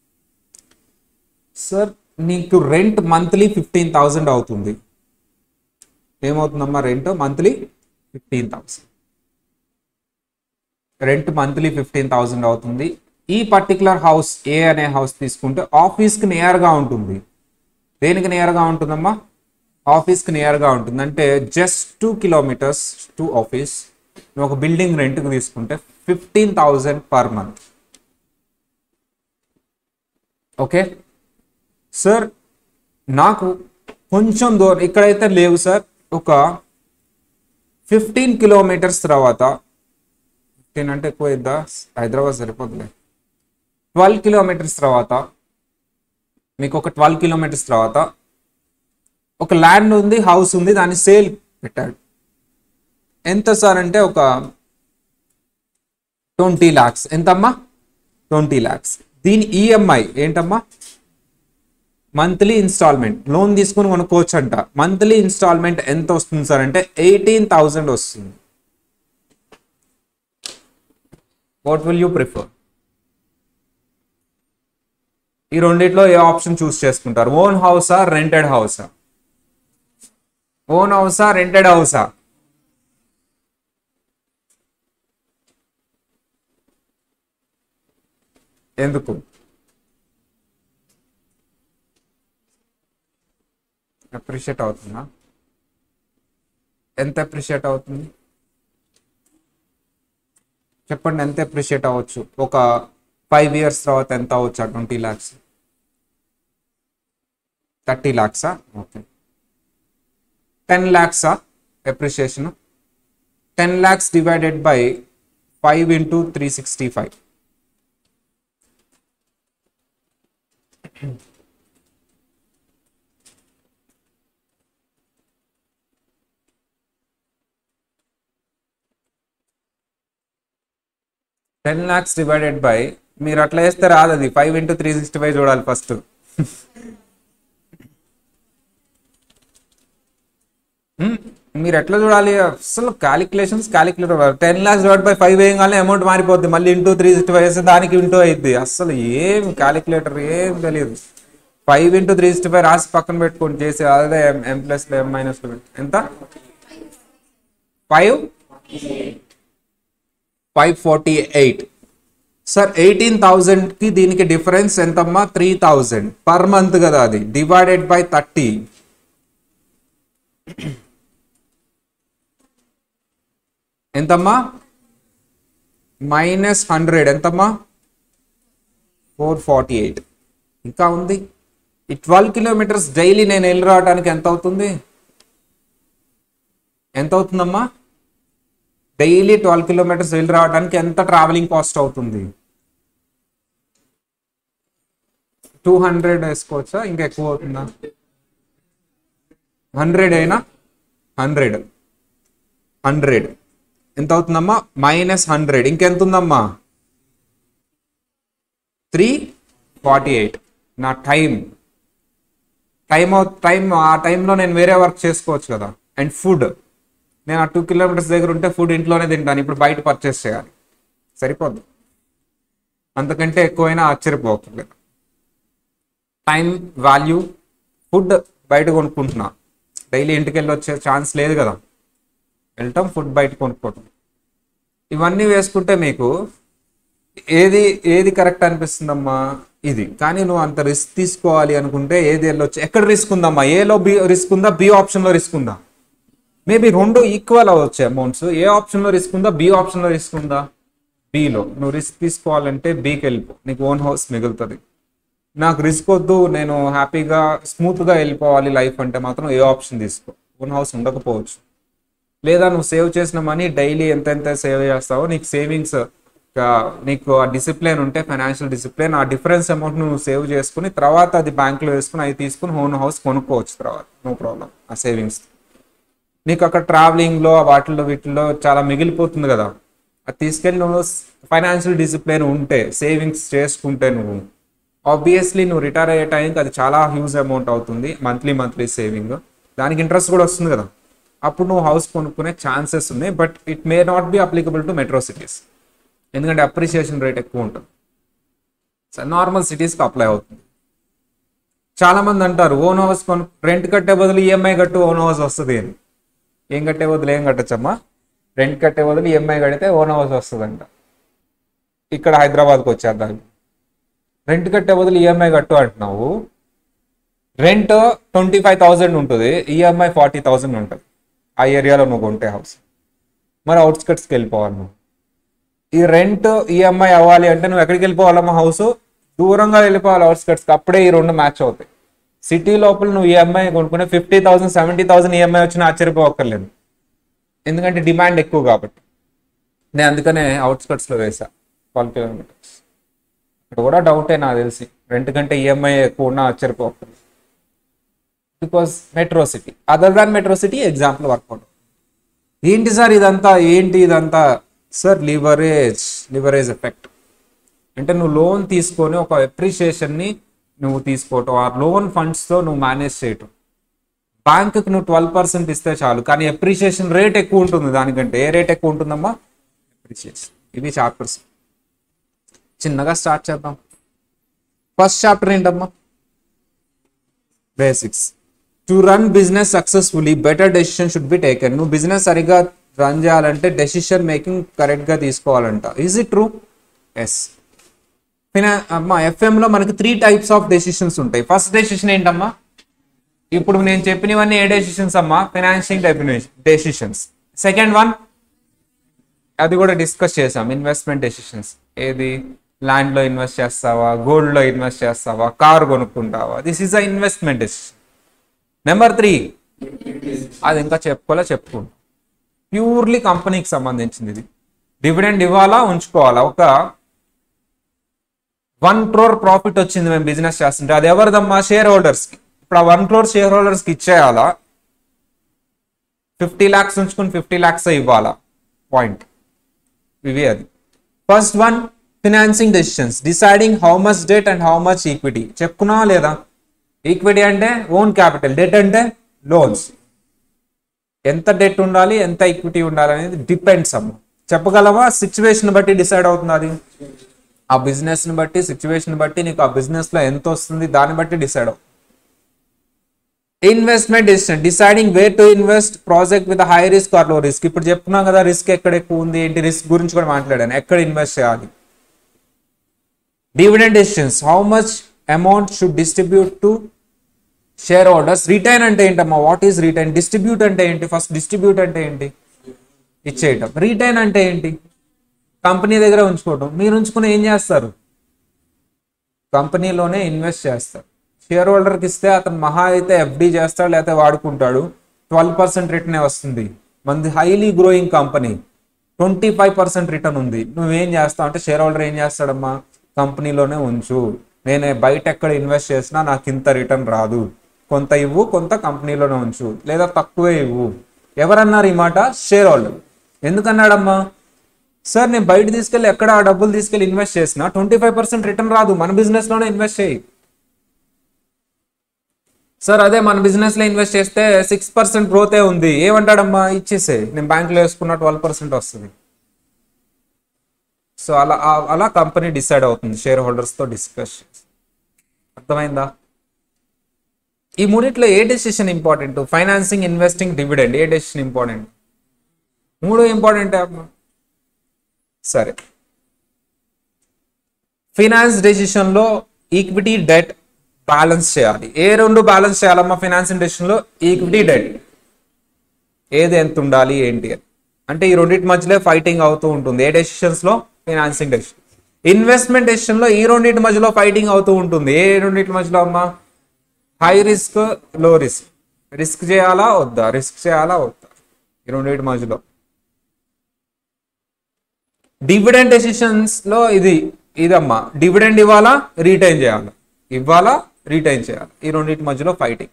సార్, నీకు రెంట్ మంత్లీ ఫిఫ్టీన్ థౌజండ్ అవుతుంది. ఏమవుతుందమ్మా? Rent monthly fifteen thousand rent monthly fifteen thousand అవుతుంది. ఈ పర్టికులర్ హౌస్ ఏ అనే హౌస్ తీసుకుంటే ఆఫీస్కి నియర్గా ఉంటుంది. దేనికి నియర్గా ఉంటుందమ్మా? ఆఫీస్కి నియర్గా ఉంటుంది. అంటే just two kilometres to office. నువ్వు ఒక బిల్డింగ్ రెంట్కి తీసుకుంటే fifteen thousand per month. Okay sir, నాకు కొంచెం దూరం ఇక్కడైతే లేవు సార్. ఒక ఫిఫ్టీన్ కిలోమీటర్స్ తర్వాత, ఫిఫ్టీన్ అంటే ఎక్కువ ఇద్దా, హైదరాబాద్ సరిపోతుంది. ట్వెల్వ్ కిలోమీటర్స్ తర్వాత మీకు ఒక ట్వెల్వ్ కిలోమీటర్స్ తర్వాత ఒక ల్యాండ్ ఉంది, హౌస్ ఉంది, దాన్ని సేల్ పెట్టాడు. ఎంత సార్ అంటే ఒక ట్వంటీ ల్యాక్స్. ఎంతమ్మా? ట్వంటీ ల్యాక్స్. దీని ఈఎంఐ ఏంటమ్మా? Monthly instalment. లోన్ తీసుకుని కొనుక్కోవచ్చు అంట. మంత్లీ ఇన్స్టాల్మెంట్ ఎంత వస్తుంది సార్ అంటే ఎయిటీన్ థౌజండ్ వస్తుంది. What will you prefer? ఈ రెండిట్లో ఏ ఆప్షన్ చూస్ చేసుకుంటారు? ఓన్ హౌసా, రెంటెడ్ హౌసా? ఓన్ హౌసా, రెంటెడ్ హౌసా? ఎందుకు? అప్రిషియేట్ అవుతుందా? ఎంత అప్రిషియేట్ అవుతుంది చెప్పండి? ఎంత అప్రిషియేట్ అవ్వచ్చు? ఒక ఫైవ్ ఇయర్స్ తర్వాత ఎంత అవ్వచ్చు? ట్వంటీ ల్యాక్స్, థర్టీ ల్యాక్సా? ఓకే, టెన్ ల్యాక్సా appreciation? Ten lakhs divided by five into three sixty five. Ten lakhs divided by, మీరు అట్లా వేస్తే రాదు అది. Five into three sixty five చూడాలి ఫస్ట్. మీరు ఎట్లా చూడాలి అసలు? Calculations calculator. Ten lakhs divide by five వేయగానే అమౌంట్ మారిపోద్ది. మళ్ళీ ఇంటూ త్రీ సిక్స్టీ ఫైవ్ వేస్తే దానికి ఇంటూ అయింది. అసలు ఏం క్యాలిక్యులేటర్ ఏం తెలియదు. Five into three sixty five రాసి పక్కన పెట్టుకోండి చేసి, అదే ఎం ఎం ప్లస్లో ఎం మైనస్లో ఎంత? Five five forty eight. Sir eighteen thousand కి దీనికి డిఫరెన్స్ ఎంతమ్మా? త్రీ థౌజండ్ పర్ మంత్ కదా, అది డివైడెడ్ బై థర్టీ ఎంతమ్మా? మైనస్ హండ్రెడ్ ఎంతమ్మా? Four forty eight. ఇంకా ఉంది. ఈ ట్వెల్వ్ కిలోమీటర్స్ డైలీ నేను వెళ్ళి రావడానికి ఎంత అవుతుంది? ఎంత అవుతుందమ్మా? డైలీ ట్వెల్వ్ కిలోమీటర్స్ వెళ్ళి రావడానికి ఎంత ట్రావెలింగ్ కాస్ట్ అవుతుంది? టూ హండ్రెడ్ వేసుకోవచ్చా? ఇంకా ఎక్కువ అవుతుందా? హండ్రెడ్ అయినా హండ్రెడ్ హండ్రెడ్ ఎంత అవుతుందమ్మా? మైనస్ హండ్రెడ్ ఇంకెంత ఉందమ్మా? Three forty eight. నా టైం టైం టైం ఆ టైంలో నేను వేరే వర్క్ చేసుకోవచ్చు కదా. అండ్ ఫుడ్, నేను ఆ టూ కిలోమీటర్స్ దగ్గర ఉంటే ఫుడ్ ఇంట్లోనే తింటాను, ఇప్పుడు బయట పర్చేస్ చేయాలి, సరిపోద్ది. అంతకంటే ఎక్కువైనా ఆశ్చర్యపోకర్లేదు. టైం వాల్యూ, ఫుడ్ బయట కొనుక్కుంటున్నా, డైలీ ఇంటికి వెళ్ళి వచ్చే ఛాన్స్ లేదు కదా, వెళ్తాం ఫుడ్ బయట కొనుక్కోవటం. ఇవన్నీ వేసుకుంటే మీకు ఏది ఏది కరెక్ట్ అనిపిస్తుందమ్మా? ఇది. కానీ నువ్వు అంత రిస్క్ తీసుకోవాలి అనుకుంటే ఏది వెళ్ళొచ్చు? ఎక్కడ రిస్క్ ఉందమ్మా? ఏలో బి రిస్క్ ఉందా? బి ఆప్షన్లో రిస్క్ ఉందా? మేబీ రెండు ఈక్వల్ అవ్వచ్చు అమౌంట్స్. ఏ ఆప్షన్లో రిస్క్ ఉందా? బి ఆప్షన్లో రిస్క్ ఉందా? బిలో. నువ్వు రిస్క్ తీసుకోవాలంటే బీకి వెళ్ళిపో, నీకు ఓన్ హౌస్ మిగులుతుంది. నాకు రిస్క్ వద్దు, నేను హ్యాపీగా స్మూత్గా వెళ్ళిపోవాలి లైఫ్ అంటే మాత్రం ఏ ఆప్షన్ తీసుకో. ఓన్ హౌస్ ఉండకపోవచ్చు, లేదా నువ్వు సేవ్ చేసిన మనీ డైలీ ఎంత ఎంత సేవ్ చేస్తావో, నీకు సేవింగ్స్, నీకు ఆ డిసిప్లిన్ ఉంటే, ఫైనాన్షియల్ డిసిప్లిన్, ఆ డిఫరెన్స్ అమౌంట్ నువ్వు సేవ్ చేసుకుని తర్వాత అది బ్యాంక్లో వేసుకుని అవి తీసుకుని ఓన్ హౌస్ కొనుక్కోవచ్చు తర్వాత, నో ప్రాబ్లం. ఆ సేవింగ్స్ నీకు అక్కడ ట్రావెలింగ్లో వాటిల్లో వీటిల్లో చాలా మిగిలిపోతుంది కదా, అది తీసుకెళ్ళి నువ్వు ఫైనాన్షియల్ డిసిప్లిన్ ఉంటే, సేవింగ్స్ చేసుకుంటే, నువ్వు ఆబ్వియస్లీ నువ్వు రిటైర్ అయ్యే టైంకి అది చాలా హ్యూజ్ అమౌంట్ అవుతుంది, మంత్లీ మంత్లీ సేవింగ్. దానికి ఇంట్రెస్ట్ కూడా వస్తుంది కదా, అప్పుడు నువ్వు హౌస్ కొనుక్కునే ఛాన్సెస్ ఉన్నాయి. But it may not be applicable to metro cities, ఎందుకంటే అప్రిషియేషన్ రేట్ ఎక్కువ ఉంటుంది. నార్మల్ సిటీస్కి అప్లై అవుతుంది. చాలా మంది అంటారు ఓన్ హౌస్ కొను, రెంట్ కట్టే బదులు ఈఎంఐ కట్టు ఓన్ హౌస్ వస్తుంది అని. ఏం కట్టే బదులు ఏం కట్టచ్చమ్మా? రెంట్ కట్టే బదులు ఈఎంఐ కడితే ఓన్ హౌస్ వస్తుందంట. ఇక్కడ హైదరాబాద్కి వచ్చేద్దాం. రెంట్ కట్టే బదులు ఈఎంఐ కట్టు అంటున్నావు, రెంట్ ట్వంటీ ఫైవ్ థౌజండ్ ఉంటుంది, ఈఎంఐ ఫార్టీ థౌజండ్ ఉంటుంది ఆ ఏరియాలో నువ్వు కొంటే హౌస్. మరి అవుట్స్కట్స్కి వెళ్ళిపోవాలి నువ్వు. ఈ రెంట్ ఈఎంఐ అవ్వాలి అంటే నువ్వు ఎక్కడికి వెళ్ళిపోవాలమ్మా? హౌస్ దూరంగా వెళ్ళిపోవాలి అవుట్స్కట్స్కి, అప్పుడే ఈ రెండు మ్యాచ్ అవుతాయి. సిటీ లోపల నువ్వు ఈఎంఐ కొనుక్కునే fifty thousand seventy thousand EMI వచ్చినా ఆశ్చర్యపోక్కర్లేదు, ఎందుకంటే డిమాండ్ ఎక్కువ కాబట్టి. నేను అందుకనే అవుట్స్కట్స్లో వేసా ట్వెల్వ్ కిలోమీటర్స్. ఇక్కడ కూడా డౌటే నాకు తెలిసి, రెంట్ కంటే ఈఎంఐ ఎక్కువ ఉన్నా ఆశ్చర్యపోక్కర్లేదు. Because metro city, other than metro city example work out. ఏంటి సార్ ఇదంతా, ఏంటి ఇదంతా? సార్ లివరేజ్, లివరేజ్ ఎఫెక్ట్ అంటే నువ్వు లోన్ తీసుకొని ఒక అప్రిషియేషన్ని నువ్వు తీసుకోవటం, ఆ లోన్ ఫండ్స్తో నువ్వు మేనేజ్ చేయటం. బ్యాంకుకి నువ్వు ట్వెల్వ్ పర్సెంట్ ఇస్తే చాలు, కానీ అప్రిషియేషన్ రేట్ ఎక్కువ ఉంటుంది దానికంటే. ఏ రేట్ ఎక్కువ ఉంటుందమ్మా? అప్రిషియేషన్. ఇవి చాప్టర్స్, చిన్నగా స్టార్ట్ చేద్దాం. ఫస్ట్ చాప్టర్ ఏంటమ్మా? Basics. To run business successfully better decision should be taken. నువ్వు బిజినెస్ సరిగ్గా రన్ చేయాలంటే డెసిషన్ మేకింగ్ కరెక్ట్గా తీసుకోవాలంట. Is it true? ఎస్. ఫినా అమ్మా ఎఫ్ఎంలో మనకి త్రీ టైప్స్ ఆఫ్ డెసిషన్స్ ఉంటాయి. ఫస్ట్ డెసిషన్ ఏంటమ్మా? ఇప్పుడు నేను చెప్పినవన్నీ ఏ డెసిషన్స్ అమ్మా? Financial decisions. సెకండ్ వన్, అది కూడా డిస్కస్ చేసాం, ఇన్వెస్ట్మెంట్ డెసిషన్స్. ఏది? ల్యాండ్లో ఇన్వెస్ట్ చేస్తావా, గోల్డ్లో ఇన్వెస్ట్ చేస్తావా, కార్ కొనుక్కుంటావా? This is a investment decision. Number three, అది ఇంకా చెప్పుకోవాలా, చెప్పుకుంటా, ప్యూర్లీ కంపెనీకి సంబంధించింది. ఇది డివిడెండ్ ఇవ్వాలా, ఉంచుకోవాలా? ఒక వన్ క్రోర్ ప్రాఫిట్ వచ్చింది మేము బిజినెస్ చేస్తుంటే, అది ఎవరిదమ్మా? షేర్ హోల్డర్స్కి. ఇప్పుడు ఆ వన్ క్రోర్ షేర్ హోల్డర్స్కి ఇచ్చేయాలా, ఫిఫ్టీ ల్యాక్స్ ఉంచుకుని ఫిఫ్టీ ల్యాక్స్ ఇవ్వాలా? పాయింట్ ఇవి. అది first one, financing decisions, deciding how much debt and how much equity. చెప్పుకున్నా లేదా? ఈక్విటీ అంటే ఓన్ క్యాపిటల్, డెట్ అంటే లోన్స్. ఎంత డెట్ ఉండాలి, ఎంత ఈక్విటీ ఉండాలి అనేది డిపెండ్స్ అమ్మ. చెప్పగలవా? సిచ్యువేషన్ బట్టి డిసైడ్ అవుతుంది. అది ఆ బిజినెస్ని బట్టి, సిచ్యువేషన్ బట్టి నీకు ఆ బిజినెస్లో ఎంత వస్తుంది దాన్ని బట్టి డిసైడ్ అవుతుంది. Investment decision, deciding where to invest, project with high risk or low risk. ఇప్పుడు చెప్తున్నాం కదా రిస్క్ ఎక్కడ ఎక్కువ ఉంది ఏంటి, రిస్క్ గురించి కూడా మాట్లాడాను. ఎక్కడ ఇన్వెస్ట్ చేయాలి, dividend decisions, how much amount should distribute to share holders. Retain అంటే ఏంటమ్మా, వాట్ ఈస్ రిటైన్? డిస్ట్రిబ్యూట్ అంటే ఏంటి? ఫస్ట్ డిస్ట్రిబ్యూట్ అంటే ఏంటి? ఇచ్చేయటం. రిటైన్ అంటే ఏంటి? కంపెనీ దగ్గర ఉంచుకోవటం. మీరు ఉంచుకుని ఏం చేస్తారు? కంపెనీలోనే ఇన్వెస్ట్ చేస్తారు. షేర్ హోల్డర్కి ఇస్తే అతను మహా అయితే ఎఫ్డి చేస్తాడు, లేకపోతే వాడుకుంటాడు. ట్వెల్వ్ పర్సెంట్ రిటర్నే వస్తుంది. మనది highly growing company, twenty five percent return ఉంది. నువ్వేం చేస్తావు అంటే, షేర్ హోల్డర్ ఏం చేస్తాడమ్మా, కంపెనీలోనే ఉంచు, నేను బయట ఎక్కడ ఇన్వెస్ట్ చేసినా నాకు ఇంత రిటర్న్ రాదు, కొంత ఇవ్వు, కొంత కంపెనీలోనే ఉంచు, లేదా తక్కువే ఇవ్వు. ఎవరన్నారు ఈ మాట? Share holder. ఎందుకన్నాడమ్మా? సార్ నేను బయట తీసుకెళ్ళి ఎక్కడ ఆ డబ్బులు తీసుకెళ్ళి ఇన్వెస్ట్ చేసినా ట్వంటీ ఫైవ్ పర్సెంట్ రిటర్న్ రాదు, మన బిజినెస్లోనే ఇన్వెస్ట్ చేయి. సార్ అదే మన బిజినెస్లో ఇన్వెస్ట్ చేస్తే సిక్స్ పర్సెంట్ గ్రోతే ఉంది, ఏమంటాడమ్మా? ఇచ్చేసే, నేను బ్యాంక్లో వేసుకున్న ట్వెల్వ్ పర్సెంట్ వస్తుంది. సో అలా అలా కంపెనీ డిసైడ్ అవుతుంది షేర్ హోల్డర్స్తో డిస్కస్. అర్థమైందా? ఈ మూడిట్లో ఏ decision important? Financing, investing, dividend, ఏ డెసిషన్ ఇంపార్టెంట్? మూడు ఇంపార్టెంటే అమ్మా. సరే, ఫైనాన్స్ డెసిషన్లో ఈక్విటీ, డెట్ బ్యాలెన్స్ చేయాలి. ఏ రెండు బ్యాలెన్స్ చేయాలమ్మా ఫైనాన్సింగ్ డెసిషన్లో? Equity, debt. ఏది ఎంత ఉండాలి ఏంటి అని అంటే ఈ రెండింటి మధ్యలో ఫైటింగ్ అవుతూ ఉంటుంది. ఏ డెసిషన్స్లో? Financing decision. ఇన్వెస్ట్మెంట్ డెసిషన్లో ఈ రెండింటి మధ్యలో ఫైటింగ్ అవుతూ ఉంటుంది. ఏ రెండింటి మధ్యలో అమ్మా? High risk, low risk. Risk చేయాలా వద్దా, రిస్క్ చేయాలా వద్దా, ఈ రెండింటి మధ్యలో. డివిడెండ్ డెసిషన్స్ లో ఇది ఇదమ్మా, డివిడెండ్ ఇవ్వాలా, రీటైన్ చేయాలా, ఇవ్వాలా, రీటైన్ చేయాలి, ఈ రెండింటి మధ్యలో ఫైటింగ్.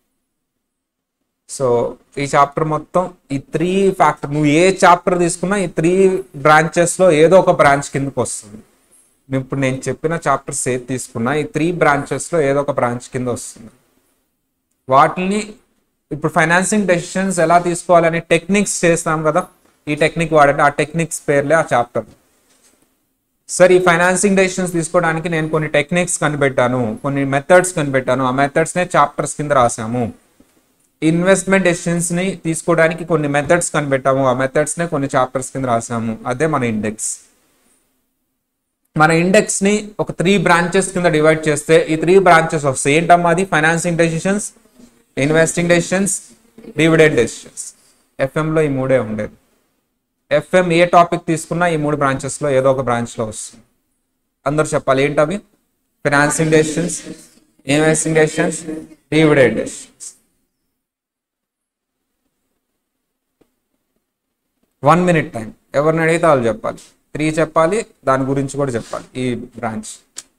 సో ఈ చాప్టర్ మొత్తం ఈ త్రీ ఫ్యాక్టర్, నువ్వు ఏ చాప్టర్ తీసుకున్నా ఈ త్రీ బ్రాంచెస్ లో ఏదో ఒక బ్రాంచ్ కిందకి వస్తుంది. ఇప్పుడు నేను చెప్పిన చాప్టర్స్ ఏది తీసుకున్నా ఈ త్రీ బ్రాంచెస్ లో ఏదో ఒక బ్రాంచ్ కింద వస్తుంది. వాటిని ఇప్పుడు ఫైనాన్సింగ్ డెసిషన్స్ ఎలా తీసుకోవాలని టెక్నిక్స్ చేస్తాం కదా, ఈ టెక్నిక్ వాడండి, ఆ టెక్నిక్స్ పేర్లే ఆ చాప్టర్. సరే, ఈ ఫైనాన్సింగ్ డెసిషన్స్ తీసుకోవడానికి నేను కొన్ని టెక్నిక్స్ కనిపెట్టాను, కొన్ని మెథడ్స్ కనిపెట్టాను, ఆ మెథడ్స్ నే చాప్టర్స్ కింద రాసాము. ఇన్వెస్ట్మెంట్ డెసిషన్స్ ని తీసుకోవడానికి కొన్ని మెథడ్స్ కనిపెట్టాము, ఆ మెథడ్స్ నే కొన్ని చాప్టర్స్ కింద రాసాము. అదే మన ఇండెక్స్. మన ఇండెక్స్ ని ఒక త్రీ బ్రాంచెస్ కింద డివైడ్ చేస్తే ఈ త్రీ బ్రాంచెస్ వస్తాయి. ఏంటమ్మా అది? Financing decisions, investing decisions, dividend decisions. ఎఫ్ఎంలో ఈ మూడే ఉండేది. ఎఫ్ఎం ఏ టాపిక్ తీసుకున్నా ఈ మూడు బ్రాంచెస్ లో ఏదో ఒక బ్రాంచ్ లో వస్తుంది. అందరూ చెప్పాలి ఏంటవి? Financing decisions, investing decisions, dividend decisions. One minute time, ఎవరిని అడిగితే వాళ్ళు చెప్పాలి. త్రీ చెప్పాలి, దాని గురించి కూడా చెప్పాలి ఈ బ్రాంచ్.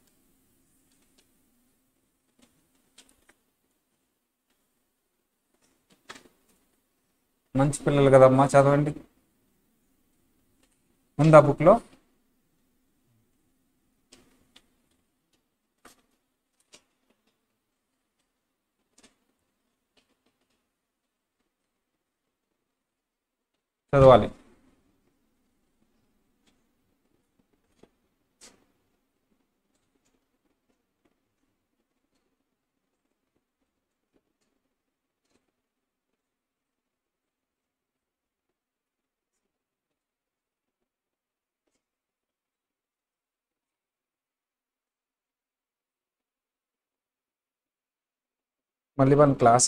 మంచి పిల్లలు కదమ్మా, చదవండి. ఉందా బుక్లో? చదవాలి. మళ్ళీ వన్ క్లాస్.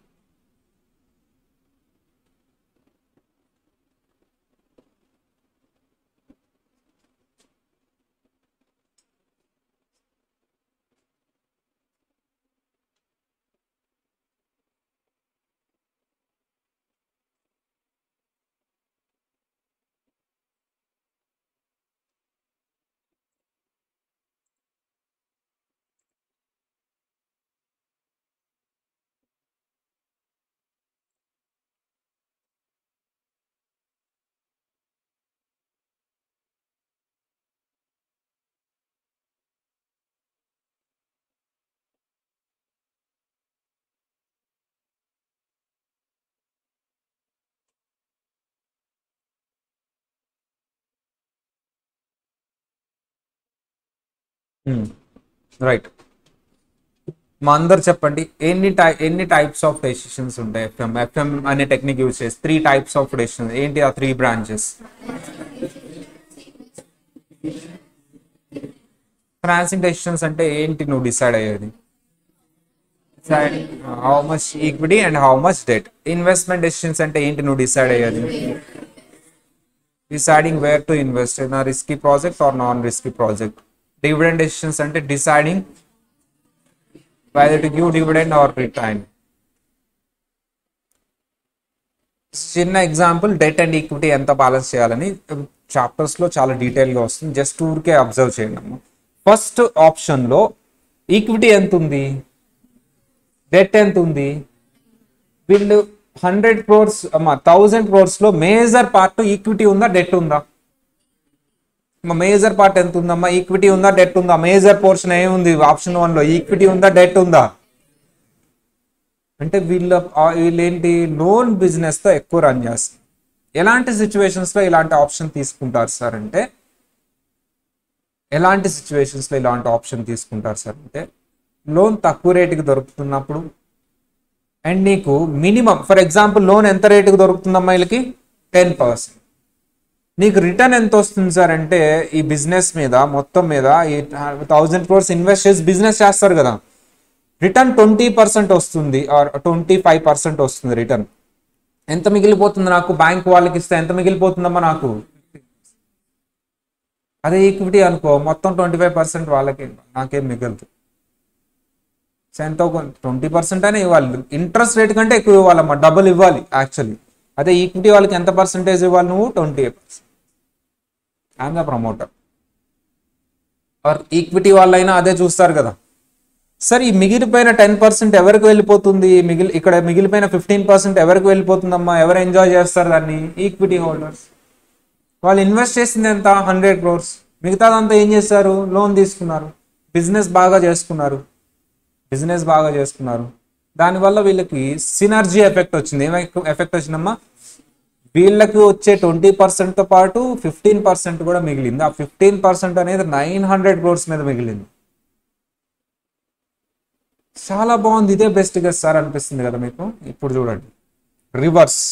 రైట్, మా అందరు చెప్పండి, ఎన్ని టై ఎన్ని టైప్స్ ఆఫ్ డెసిషన్స్ ఉంటాయి ఎఫ్ఎం? ఎఫ్ఎం అనే టెక్నిక్ యూజ్ చేసి త్రీ టైప్స్ ఆఫ్ డెసిషన్స్ ఏంటి? ఆ త్రీ బ్రాంచెస్. ఫైనాన్సింగ్ డెసిషన్స్ అంటే ఏంటి నువ్వు డిసైడ్ అయ్యేది? How much equity and how much debt. Investment decisions అంటే ఏంటి నువ్వు డిసైడ్ అయ్యేది? Deciding where to invest in a risky project or non risky project. Dividend decisions అంటే deciding whether to give dividend or retain. చిన్న ఎగ్జాంపుల్, డెట్ అండ్ ఈక్విటీ ఎంత బ్యాలెన్స్ చేయాలని చాప్టర్స్ లో చాలా డీటెయిల్ గా వస్తుంది, జస్ట్ ఊరికే అబ్జర్వ్ చేయండి అమ్మ. ఫస్ట్ ఆప్షన్ లో ఈక్విటీ ఎంత ఉంది, డెట్ ఎంత ఉంది? వీళ్ళు హండ్రెడ్ క్రోర్స్ అమ్మా థౌజండ్ క్రోర్స్ లో మేజర్ పార్ట్ ఈక్విటీ ఉందా డెట్ ఉందా? మేజర్ పార్ట్ ఎంత ఉందమ్మా? ఈక్విటీ ఉందా డెట్ ఉందా? మేజర్ పోర్షన్ ఏముంది ఆప్షన్ వన్ లో? ఈక్విటీ ఉందా డెట్ ఉందా? అంటే వీళ్ళ వీళ్ళేంటి లోన్ బిజినెస్ తో ఎక్కువ రన్ చేస్తారు. ఎలాంటి సిచ్యువేషన్స్ లో ఇలాంటి ఆప్షన్ తీసుకుంటారు సార్ అంటే ఎలాంటి సిచ్యువేషన్స్ లో ఇలాంటి ఆప్షన్ తీసుకుంటారు సార్ అంటే లోన్ తక్కువ రేటుకి దొరుకుతున్నప్పుడు అండ్ నీకు మినిమం ఫర్ ఎగ్జాంపుల్ లోన్ ఎంత రేటుకి దొరుకుతుందమ్మా వీళ్ళకి? Ten percent. నీకు రిటర్న్ ఎంత వస్తుంది సార్ అంటే ఈ బిజినెస్ మీద మొత్తం మీద ఈ థౌజండ్ క్రోర్స్ ఇన్వెస్ట్ చేసి బిజినెస్ చేస్తారు కదా, రిటర్న్ ట్వంటీ పర్సెంట్ వస్తుంది ఆర్ ట్వంటీ ఫైవ్ పర్సెంట్ వస్తుంది రిటర్న్. ఎంత మిగిలిపోతుంది నాకు? బ్యాంక్ వాళ్ళకి ఇస్తే ఎంత మిగిలిపోతుందమ్మా నాకు? అదే ఈక్విటీ అనుకో మొత్తం ట్వంటీ ఫైవ్ పర్సెంట్ వాళ్ళకి, నాకేం మిగలదు. సో ఎంతో ట్వంటీ పర్సెంట్ అయినా ఇవ్వాలి, ఇంట్రెస్ట్ రేట్ కంటే ఎక్కువ ఇవ్వాలమ్మా, డబుల్ ఇవ్వాలి యాక్చువల్లీ. అదే ఈక్విటీ వాళ్ళకి ఎంత పర్సెంటేజ్ ఇవ్వాలి నువ్వు? Twenty percent. I'm the promoter. Or equity వాళ్ళైనా అదే చూస్తారు కదా, సార్ ఈ మిగిలిపోయిన టెన్ పర్సెంట్ ఎవరికి వెళ్ళిపోతుంది, మిగిలి ఇక్కడ మిగిలిపోయిన ఫిఫ్టీన్ పర్సెంట్ ఎవరికి వెళ్ళిపోతుందమ్మా? ఎవరు ఎంజాయ్ చేస్తారు దాన్ని? Equity holders. వాళ్ళు ఇన్వెస్ట్ చేసింది ఎంత? హండ్రెడ్ క్రోర్స్. మిగతాదంతా ఏం చేస్తారు? లోన్ తీసుకున్నారు, బిజినెస్ బాగా చేసుకున్నారు, బిజినెస్ బాగా చేసుకున్నారు. దానివల్ల వీళ్ళకి సినర్జీ ఎఫెక్ట్ వచ్చింది. ఏం ఎఫెక్ట్ వచ్చిందమ్మా? వీళ్ళకి వచ్చే ట్వంటీ పర్సెంట్తో పాటు ఫిఫ్టీన్ పర్సెంట్ కూడా మిగిలింది. ఆ ఫిఫ్టీన్ పర్సెంట్ అనేది నైన్ హండ్రెడ్ క్రోర్స్ మీద మిగిలింది. చాలా బాగుంది, ఇదే బెస్ట్ గా సార్ అనిపిస్తుంది కదా మీకు? ఇప్పుడు చూడండి రివర్స్.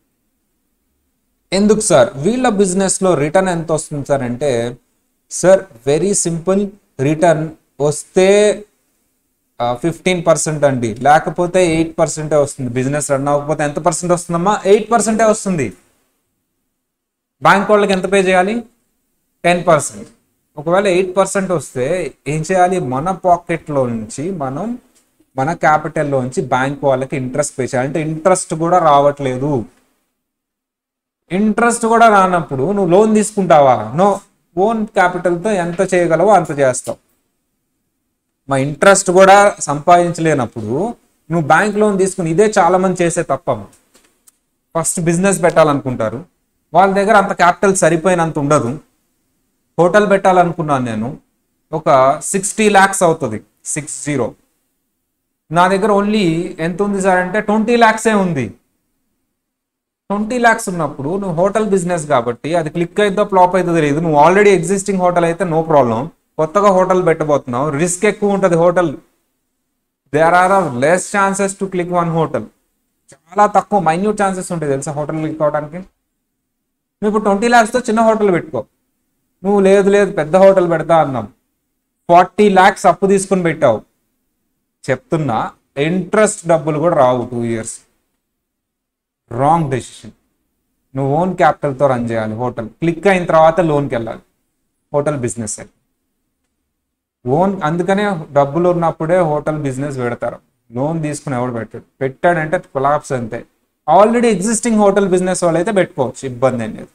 ఎందుకు సార్ వీళ్ళ బిజినెస్ లో రిటర్న్ ఎంత వస్తుంది సార్ అంటే, సార్ వెరీ సింపుల్, రిటర్న్ వస్తే ఫిఫ్టీన్ పర్సెంట్ అండి, లేకపోతే ఎయిట్ పర్సెంటే వస్తుంది. బిజినెస్ రన్ అవ్వకపోతే ఎంత పర్సెంట్ వస్తుందమ్మా? ఎయిట్ పర్సెంటే వస్తుంది. బ్యాంక్ వాళ్ళకి ఎంత పే చేయాలి? Ten percent. ఒకవేళ ఎయిట్ పర్సెంట్ వస్తే ఏం చేయాలి? మన పాకెట్లో నుంచి మనం మన క్యాపిటల్లో నుంచి బ్యాంక్ వాళ్ళకి ఇంట్రెస్ట్ పే చేయాలి. అంటే ఇంట్రెస్ట్ కూడా రావట్లేదు. ఇంట్రెస్ట్ కూడా రానప్పుడు నువ్వు లోన్ తీసుకుంటావా? నో. ఓన్ క్యాపిటల్తో ఎంత చేయగలవో అంత చేస్తావు. మా ఇంట్రెస్ట్ కూడా సంపాదించలేనప్పుడు నువ్వు బ్యాంక్ లోన్ తీసుకుని, ఇదే చాలా మంది చేసే తప్ప. ఫస్ట్ బిజినెస్ పెట్టాలనుకుంటారు, వాళ్ళ దగ్గర అంత క్యాపిటల్ సరిపోయినంత ఉండదు. హోటల్ పెట్టాలనుకున్నాను నేను, ఒక సిక్స్టీ ల్యాక్స్ అవుతుంది, సిక్స్ జీరో. నా దగ్గర ఓన్లీ ఎంత ఉంది సార్ అంటే ట్వంటీ ల్యాక్సే ఉంది. ట్వంటీ ల్యాక్స్ ఉన్నప్పుడు నువ్వు హోటల్ బిజినెస్ కాబట్టి అది క్లిక్ అయిద్దో ఫ్లాప్ అవుతుందో తెలియదు. నువ్వు ఆల్రెడీ ఎగ్జిస్టింగ్ హోటల్ అయితే నో ప్రాబ్లం, కొత్తగా హోటల్ పెట్టబోతున్నావు, రిస్క్ ఎక్కువ ఉంటుంది hotel. There are less chances to click one hotel. చాలా తక్కువ మైన్యూట్ ఛాన్సెస్ ఉంటాయి తెలుసా హోటల్ క్లిక్ అవడానికి. నువ్వు ఇప్పుడు ట్వంటీ ల్యాక్స్తో చిన్న హోటల్ పెట్టుకో. నువ్వు లేదు లేదు పెద్ద హోటల్ పెడతా అన్నాం, ఫార్టీ ల్యాక్స్ అప్పు తీసుకుని పెట్టావు. చెప్తున్నా ఇంట్రెస్ట్ డబ్బులు కూడా రావు టూ ఇయర్స్. Wrong decision. నువ్వు ఓన్ క్యాపిటల్తో రన్ చేయాలి హోటల్. క్లిక్ అయిన తర్వాత లోన్కి వెళ్ళాలి, హోటల్ బిజినెస్ అది ఓన్. అందుకనే డబ్బులు ఉన్నప్పుడే హోటల్ బిజినెస్ పెడతారు. లోన్ తీసుకుని ఎవడు పెట్టాడు? పెట్టాడంటే కొలాప్స్ అంతే. ఆల్రెడీ ఎగ్జిస్టింగ్ హోటల్ బిజినెస్ వాళ్ళు అయితే పెట్టుకోవచ్చు, ఇబ్బంది ఏం లేదు,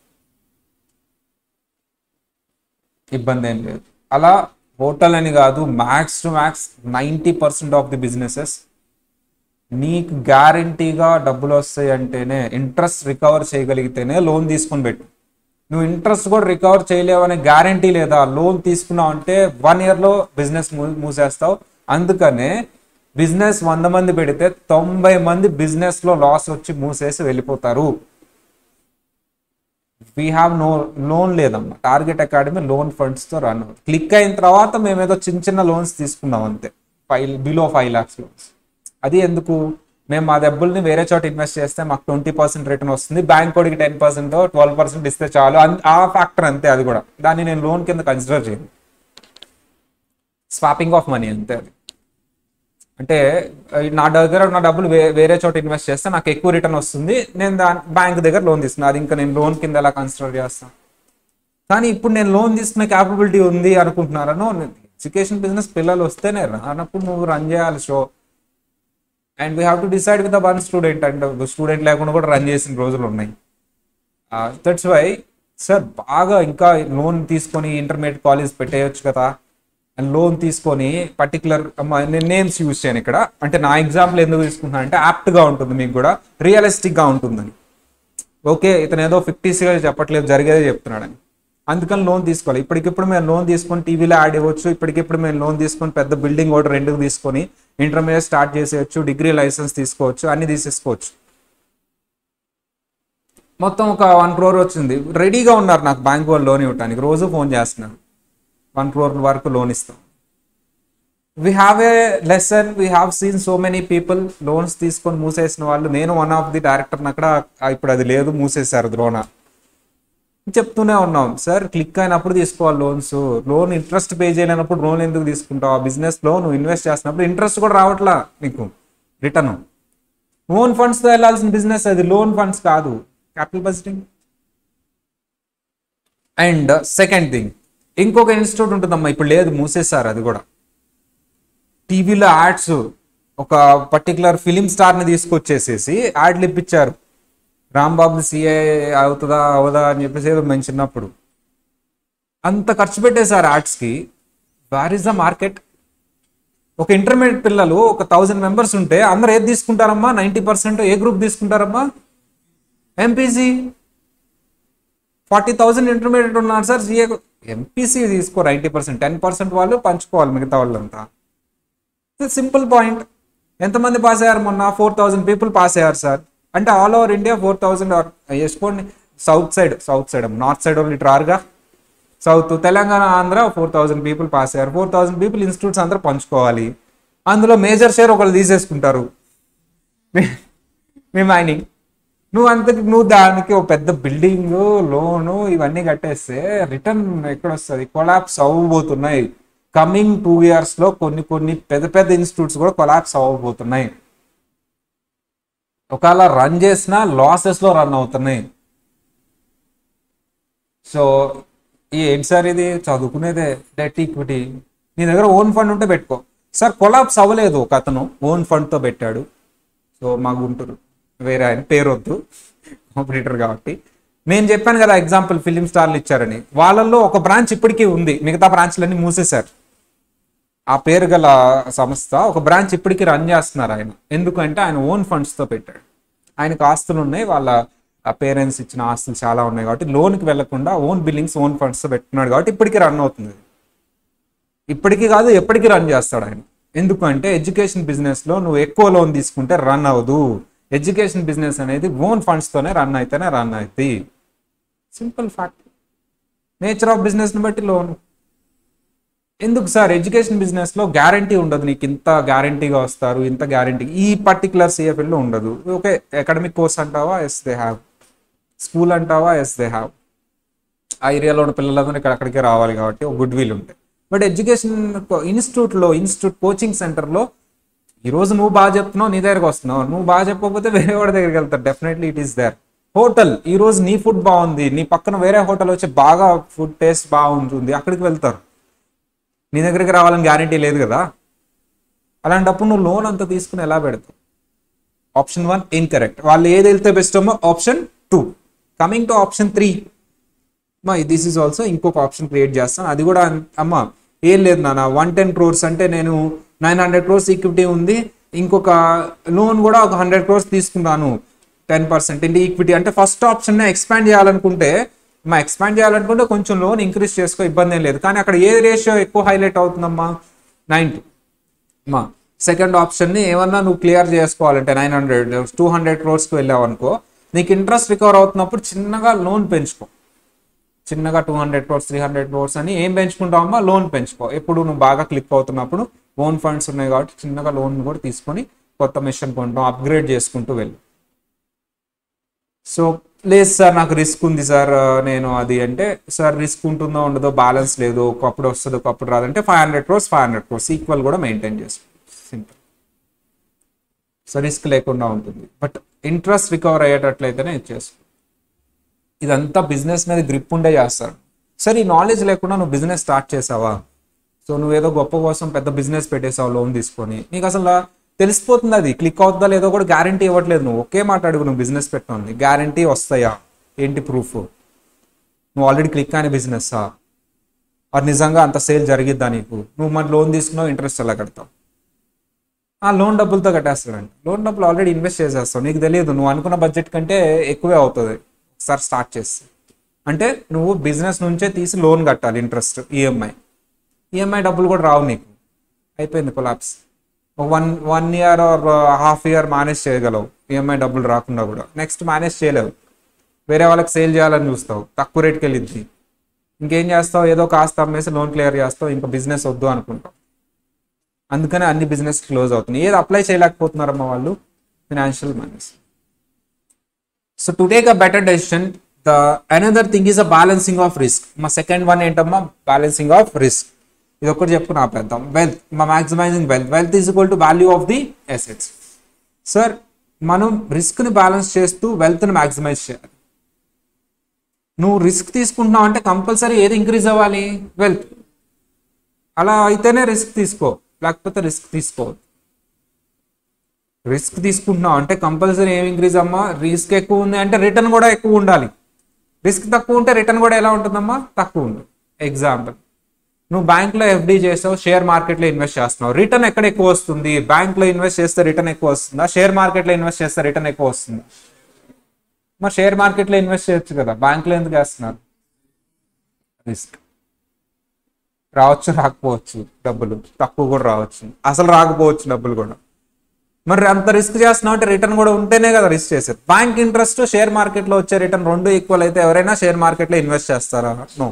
ఇబ్బంది ఏం లేదు. అలా హోటల్ అని కాదు, max to max ninety percent of the businesses నీకు గ్యారంటీగా డబ్బులు వస్తాయి అంటేనే, ఇంట్రెస్ట్ రికవర్ చేయగలిగితేనే లోన్ తీసుకుని పెట్టు. నువ్వు ఇంట్రెస్ట్ కూడా రికవర్ చేయలేవనే గ్యారంటీ లేదా? లోన్ తీసుకున్నావు అంటే వన్ ఇయర్లో బిజినెస్ మూసేస్తావు. అందుకనే బిజినెస్ వంద మంది పెడితే తొంభై మంది బిజినెస్లో లాస్ వచ్చి మూసేసి వెళ్ళిపోతారు. వీ హ్యావ్ నో లోన్ లేదమ్మా. టార్గెట్ అకాడమీ లోన్ ఫండ్స్తో రన్. క్లిక్ అయిన తర్వాత మేమేదో చిన్న చిన్న లోన్స్ తీసుకున్నాం అంతే, five below five lakhs loans. అది ఎందుకు? మేము మా డబ్బుల్ని వేరే చోట ఇన్వెస్ట్ చేస్తే మాకు ట్వంటీ పర్సెంట్ రిటర్న్ వస్తుంది, బ్యాంక్ కోడికి టెన్ పర్సెంట్ ట్వెల్వ్ పర్సెంట్ ఇస్తే చాలు, ఆ ఫ్యాక్టర్ అంతే. అది కూడా దాన్ని నేను లోన్ కింద కన్సిడర్ చేయను. స్వాపింగ్ ఆఫ్ మనీ అంతే అది. అంటే నా దగ్గర నా డబ్బులు వే వేరే చోట ఇన్వెస్ట్ చేస్తే నాకు ఎక్కువ రిటర్న్ వస్తుంది, నేను దాని బ్యాంక్ దగ్గర లోన్ తీసుకున్నాను, అది ఇంకా నేను లోన్ కింద ఎలా కన్సిడర్ చేస్తాను. కానీ ఇప్పుడు నేను లోన్ తీసుకునే క్యాపబిలిటీ ఉంది అనుకుంటున్నారనో, ఎడ్యుకేషన్ బిజినెస్ పిల్లలు వస్తేనే రానప్పుడు నువ్వు రన్ చేయాలి show. And we have to decide with the one student, and student లేకుండా కూడా రన్ చేసిన రోజులు ఉన్నాయి. దట్స్ వై సార్ బాగా ఇంకా లోన్ తీసుకొని ఇంటర్మీడియట్ కాలేజ్ పెట్టేయచ్చు కదా, అండ్ లోన్ తీసుకొని పర్టికులర్ నేను నేమ్స్ యూజ్ చేయను ఇక్కడ, అంటే నా ఎగ్జాంపుల్ ఎందుకు తీసుకుంటున్నాను అంటే యాప్ట్గా ఉంటుంది, మీకు కూడా రియలిస్టిక్గా ఉంటుందని. ఓకే ఇతను ఏదో ఫిఫ్టీస్గా చెప్పట్లేదు, జరిగేదే చెప్తున్నాడని, అందుకని లోన్ తీసుకోవాలి. ఇప్పటికిప్పుడు మేము లోన్ తీసుకొని టీవీలో యాడ్ ఇవ్వచ్చు, ఇప్పటికిప్పుడు మేము లోన్ తీసుకొని పెద్ద బిల్డింగ్ ఒకటి రెండుకు తీసుకొని ఇంటర్మీడియట్ స్టార్ట్ చేసేయచ్చు, డిగ్రీ లైసెన్స్ తీసుకోవచ్చు, అన్ని తీసేసుకోవచ్చు. మొత్తం ఒక వన్ క్రోర్ వచ్చింది, రెడీగా ఉన్నారు నాకు బ్యాంక్ వాళ్ళు లోన్ ఇవ్వడానికి, రోజు ఫోన్ చేస్తున్నారు వన్ క్రోర్ వరకు లోన్ ఇస్తాం. We have a lesson, we have seen so many people loans తీసుకొని మూసేసిన వాళ్ళు. నేను వన్ ఆఫ్ ది డైరెక్టర్ని అక్కడ, ఇప్పుడు అది లేదు, మూసేశారు ద్రోణ. చెప్తూనే ఉన్నాం సార్, క్లిక్ అయినప్పుడు తీసుకోవాలి లోన్స్, లోన్ ఇంట్రెస్ట్ పే చేయలేనప్పుడు లోన్ ఎందుకు తీసుకుంటావు? ఆ బిజినెస్లో నువ్వు ఇన్వెస్ట్ చేస్తున్నప్పుడు ఇంట్రెస్ట్ కూడా రావట్లా నీకు రిటర్న్. ఓన్ ఫండ్స్తో వెళ్ళాల్సిన బిజినెస్ అది, లోన్ ఫండ్స్ కాదు, capital budgeting. And second thing, ఇంకొక ఇన్స్టిట్యూట్ ఉంటుందమ్మా, ఇప్పుడు లేదు మూసేశారు అది కూడా. టీవీలో యాడ్స్, ఒక పర్టికులర్ ఫిలిం స్టార్ని తీసుకొచ్చేసేసి యాడ్లు ఇప్పించారు, రాంబాబు సీఏ అవుతుందా అవదా అని చెప్పేసి ఏదో మేము చిన్నప్పుడు అంత ఖర్చు పెట్టేశారు యాడ్స్కి. Where is the market? ఒక ఇంటర్మీడియట్ పిల్లలు ఒక థౌజండ్ మెంబర్స్ ఉంటే అందరు ఏది తీసుకుంటారమ్మా? నైంటీ పర్సెంట్ ఏ గ్రూప్ తీసుకుంటారమ్మా? ఎంపీసీ. ఫార్టీ థౌజండ్ ఇంటర్మీడియట్ ఉన్నారు సార్, సీఏ ఎంపీసీ తీసుకోరు నైంటీ పర్సెంట్, టెన్ పర్సెంట్ వాళ్ళు పంచుకోవాలి మిగతా వాళ్ళంతా. Simple point. ఎంతమంది పాస్ అయ్యారు మొన్న? ఫోర్ థౌజండ్ పీపుల్ పాస్ అయ్యారు సార్. అంటే all over India four thousand వేసుకోండి. South side south side north side వాళ్ళు ఇటు రారుగా, south Telangana Andhra four thousand people pass అయ్యారు. ఫోర్ థౌజండ్ పీపుల్ ఇన్స్టిట్యూట్స్ అందరూ పంచుకోవాలి, అందులో మేజర్ షేర్ ఒకళ్ళు తీసేసుకుంటారు మీ మైనింగ్. నువ్వు అంతకి నువ్వు దానికి ఒక పెద్ద బిల్డింగ్ లోను ఇవన్నీ కట్టేస్తే రిటర్న్ ఎక్కడ వస్తుంది? కొలాప్స్ అవ్వబోతున్నాయి కమింగ్ టూ ఇయర్స్ లో. కొన్ని కొన్ని పెద్ద పెద్ద ఇన్స్టిట్యూట్స్ కూడా కొలాప్స్ అవ్వబోతున్నాయి. ఒకవేళ రన్ చేసినా లాసెస్ లో రన్ అవుతున్నాయి. సో ఏంటి సార్ ఇది? చదువుకునేదే డెట్ ఈక్విటీ. నీ దగ్గర ఓన్ ఫండ్ ఉంటే పెట్టుకో సార్. కొలాప్స్ అవ్వలేదు, ఒక అతను ఓన్ ఫండ్ తో పెట్టాడు. సో మా గుంటూరు వేరే ఆయన, పేరు వద్దు, కాంపిటీటర్ కాబట్టి నేను చెప్పాను కదా ఎగ్జాంపుల్, ఫిలిం స్టార్లు ఇచ్చారని. వాళ్ళల్లో ఒక బ్రాంచ్ ఇప్పటికీ ఉంది, మిగతా బ్రాంచ్లన్నీ మూసేశారు. ఆ పేరు గల సంస్థ ఒక బ్రాంచ్ ఇప్పటికీ రన్ చేస్తున్నారు ఆయన. ఎందుకంటే ఆయన ఓన్ ఫండ్స్తో పెట్టాడు. ఆయనకు ఆస్తులు ఉన్నాయి, వాళ్ళ పేరెంట్స్ ఇచ్చిన ఆస్తులు చాలా ఉన్నాయి కాబట్టి లోన్కి వెళ్లకుండా ఓన్ బిల్లింగ్స్ ఓన్ ఫండ్స్తో పెట్టుకున్నాడు కాబట్టి ఇప్పటికీ రన్ అవుతుంది. ఇప్పటికీ కాదు ఎప్పటికీ రన్ చేస్తాడు ఆయన. ఎందుకంటే ఎడ్యుకేషన్ బిజినెస్లో నువ్వు ఎక్కువ లోన్ తీసుకుంటే రన్ అవ్వదు. ఎడ్యుకేషన్ బిజినెస్ అనేది ఓన్ ఫండ్స్తోనే రన్ అయితేనే రన్ అవుతుంది. Simple fact. నేచర్ ఆఫ్ బిజినెస్ని బట్టి లోన్. ఎందుకు సార్ ఎడ్యుకేషన్ బిజినెస్లో గ్యారంటీ ఉండదు, నీకు ఇంత గ్యారంటీగా వస్తారు, ఇంత గ్యారంటీ ఈ పర్టికులర్ సిఎఫ్ఎల్లో ఉండదు. ఓకే అకాడమిక్ కోర్స్ అంటావా? Yes they have. స్కూల్ అంటావా? Yes they have. ఆ ఏరియాలో ఉన్న పిల్లలందరూ ఇక్కడ అక్కడికే రావాలి కాబట్టి ఒక గుడ్ విల్ ఉంటాయి. బట్ ఎడ్యుకేషన్ ఇన్స్టిట్యూట్లో, ఇన్స్టిట్యూట్ కోచింగ్ సెంటర్లో ఈరోజు నువ్వు బాగా చెప్తున్నావు, నీ దగ్గరకు వస్తున్నావు, నువ్వు బాగా చెప్పకపోతే వేరే వాడి దగ్గరికి వెళ్తారు. Definitely it is there. Hotel, ఈరోజు నీ ఫుడ్ బాగుంది, నీ పక్కన వేరే హోటల్ వచ్చి బాగా ఫుడ్ టేస్ట్ బాగుంటుంది, అక్కడికి వెళ్తారు. నీ దగ్గరికి రావాలని గ్యారంటీ లేదు కదా. అలాంటప్పుడు నువ్వు లోన్ అంతా తీసుకుని ఎలా పెడతావు? Option one incorrect. వాళ్ళు ఏది వెళ్తే బెస్ట్ అమ్మో option two. Coming to option three, మా దిస్ ఈజ్ ఆల్సో ఇంకొక ఆప్షన్ క్రియేట్ చేస్తాను. అది కూడా అమ్మ ఏం లేదు నాన్న, వన్ టెన్ క్రోర్స్ అంటే నేను నైన్ హండ్రెడ్ క్రోర్స్ ఈక్విటీ ఉంది, ఇంకొక లోన్ కూడా ఒక హండ్రెడ్ క్రోర్స్ తీసుకున్నాను, టెన్ పర్సెంట్ ఇంటి ఈక్విటీ అంటే ఫస్ట్ ఆప్షన్ ఎక్స్పాండ్ చేయాలనుకుంటే మా ఎక్స్పాండ్ చేయాలనుకుంటే కొంచెం లోన్ ఇంక్రీజ్ చేసుకో, ఇబ్బంది ఏం లేదు. కానీ అక్కడ ఏ రేషియో ఎక్కువ హైలైట్ అవుతుందమ్మా? నైన్టీ. మా సెకండ్ ఆప్షన్ని ఏమన్నా నువ్వు క్లియర్ చేసుకోవాలంటే నైన్ హండ్రెడ్ టూ హండ్రెడ్ క్రోర్స్కి వెళ్ళావు అనుకో, నీకు ఇంట్రెస్ట్ రికవర్ అవుతున్నప్పుడు చిన్నగా లోన్ పెంచుకో. చిన్నగా two hundred crores three hundred crores అని ఏం పెంచుకుంటావమ్మా? లోన్ పెంచుకో. ఎప్పుడు నువ్వు బాగా క్లిక్ అవుతున్నప్పుడు ఓన్ ఫండ్స్ ఉన్నాయి కాబట్టి చిన్నగా లోన్ కూడా తీసుకొని కొత్త మిషన్ కొంటాం, అప్గ్రేడ్ చేసుకుంటూ వెళ్ళు. సో లేదు సార్ నాకు రిస్క్ ఉంది సార్ నేను అది అంటే సార్ రిస్క్ ఉంటుందో ఉండదో బ్యాలెన్స్ లేదు ఒకప్పుడు వస్తుంది ఒకప్పుడు రాదంటే five hundred crores five hundred crores equal కూడా మెయింటైన్ చేసుకోండి సింపుల్. సో రిస్క్ లేకుండా ఉంటుంది బట్ ఇంట్రెస్ట్ రికవర్ అయ్యేటట్లయితేనే ఇది చేసుకో. ఇదంతా బిజినెస్ మీద గ్రిప్ ఉండే చేస్తారు. సరే ఈ నాలెడ్జ్ లేకుండా నువ్వు బిజినెస్ స్టార్ట్ చేసావా, సో నువ్వేదో గొప్ప కోసం పెద్ద బిజినెస్ పెట్టేసావు లోన్ తీసుకొని, నీకు అసలు తెలిసిపోతుంది అది క్లిక్ అవుతుందా లేదో కూడా గ్యారంటీ ఇవ్వట్లేదు. నువ్వు ఒకే మాట అడుగు, నువ్వు బిజినెస్ పెట్టినోని గ్యారంటీ వస్తాయా, ఏంటి ప్రూఫ్, నువ్వు ఆల్రెడీ క్లిక్ అయిన బిజినెస్సా, అది నిజంగా అంత సేల్ జరిగిద్దా నీకు, నువ్వు మరి లోన్ తీసుకున్నావు ఇంట్రెస్ట్ ఎలా కడతావు, ఆ లోన్ డబ్బులతో కట్టేస్తాడంట. లోన్ డబ్బులు ఆల్రెడీ ఇన్వెస్ట్ చేసేస్తావు, నీకు తెలియదు, నువ్వు అనుకున్న బడ్జెట్ కంటే ఎక్కువే అవుతుంది ఒకసారి స్టార్ట్ చేస్తే. అంటే నువ్వు బిజినెస్ నుంచే తీసి లోన్ కట్టాలి ఇంట్రెస్ట్ ఈఎంఐ, ఈఎంఐ డబ్బులు కూడా రావు నీకు, అయిపోయింది collapse. One one year or half year manage చేయగలవు ఈఎంఐ డబ్బులు రాకుండా కూడా, నెక్స్ట్ మేనేజ్ చేయలేవు, వేరే వాళ్ళకి సేల్ చేయాలని చూస్తావు, తక్కువ రేట్కి వెళ్ళిద్ది, ఇంకేం చేస్తావు, ఏదో కాస్త అమ్మేసి లోన్ క్లియర్ చేస్తావు, ఇంకా బిజినెస్ వద్దు అనుకుంటావు. అందుకనే అన్ని బిజినెస్ క్లోజ్ అవుతున్నాయి. ఏది అప్లై చేయలేకపోతున్నారమ్మా వాళ్ళు, financial manage. So to take a better decision the another thing is a balancing of risk. మా సెకండ్ వన్ ఏంటమ్మా, బ్యాలెన్సింగ్ ఆఫ్ రిస్క్. ఇది ఒకటి చెప్పుకుని ఆపేద్దాం. వెల్త్, మా maximising wealth. Wealth is equal to value of the assets. Sir మనం రిస్క్ని బ్యాలెన్స్ చేస్తూ వెల్త్ని మ్యాక్సిమైజ్ చేయాలి. నువ్వు రిస్క్ తీసుకుంటున్నావు అంటే కంపల్సరీ ఏది ఇంక్రీజ్ అవ్వాలి, వెల్త్. అలా అయితేనే రిస్క్ తీసుకో, లేకపోతే రిస్క్ తీసుకోవద్దు. రిస్క్ తీసుకుంటున్నావు అంటే కంపల్సరీ ఏం ఇంక్రీజ్ అమ్మా, రిస్క్ ఎక్కువ ఉంది అంటే రిటర్న్ కూడా ఎక్కువ ఉండాలి. రిస్క్ తక్కువ ఉంటే రిటర్న్ కూడా ఎలా ఉంటుందమ్మా, తక్కువ ఉంటుంది. ఎగ్జాంపుల్, నువ్వు బ్యాంక్లో ఎఫ్డీ చేసావు, షేర్ మార్కెట్లో ఇన్వెస్ట్ చేస్తున్నావు, రిటర్న్ ఎక్కడ ఎక్కువ వస్తుంది, బ్యాంక్లో ఇన్వెస్ట్ చేస్తే రిటర్న్ ఎక్కువ వస్తుందా, షేర్ మార్కెట్లో ఇన్వెస్ట్ చేస్తే రిటర్న్ ఎక్కువ వస్తుందా? మరి షేర్ మార్కెట్లో ఇన్వెస్ట్ చేయొచ్చు కదా, బ్యాంక్లో ఎందుకు వేస్తున్నారు? రిస్క్. రావచ్చు రాకపోవచ్చు డబ్బులు, తక్కువ కూడా రావచ్చు, అసలు రాకపోవచ్చు డబ్బులు కూడా. మరి అంత రిస్క్ చేస్తున్నావు అంటే రిటర్న్ కూడా ఉంటేనే కదా రిస్క్ చేసేది. బ్యాంక్ ఇంట్రెస్ట్ షేర్ మార్కెట్లో వచ్చే రిటర్న్ రెండు ఈక్వల్ అయితే ఎవరైనా షేర్ మార్కెట్లో ఇన్వెస్ట్ చేస్తారా? నో.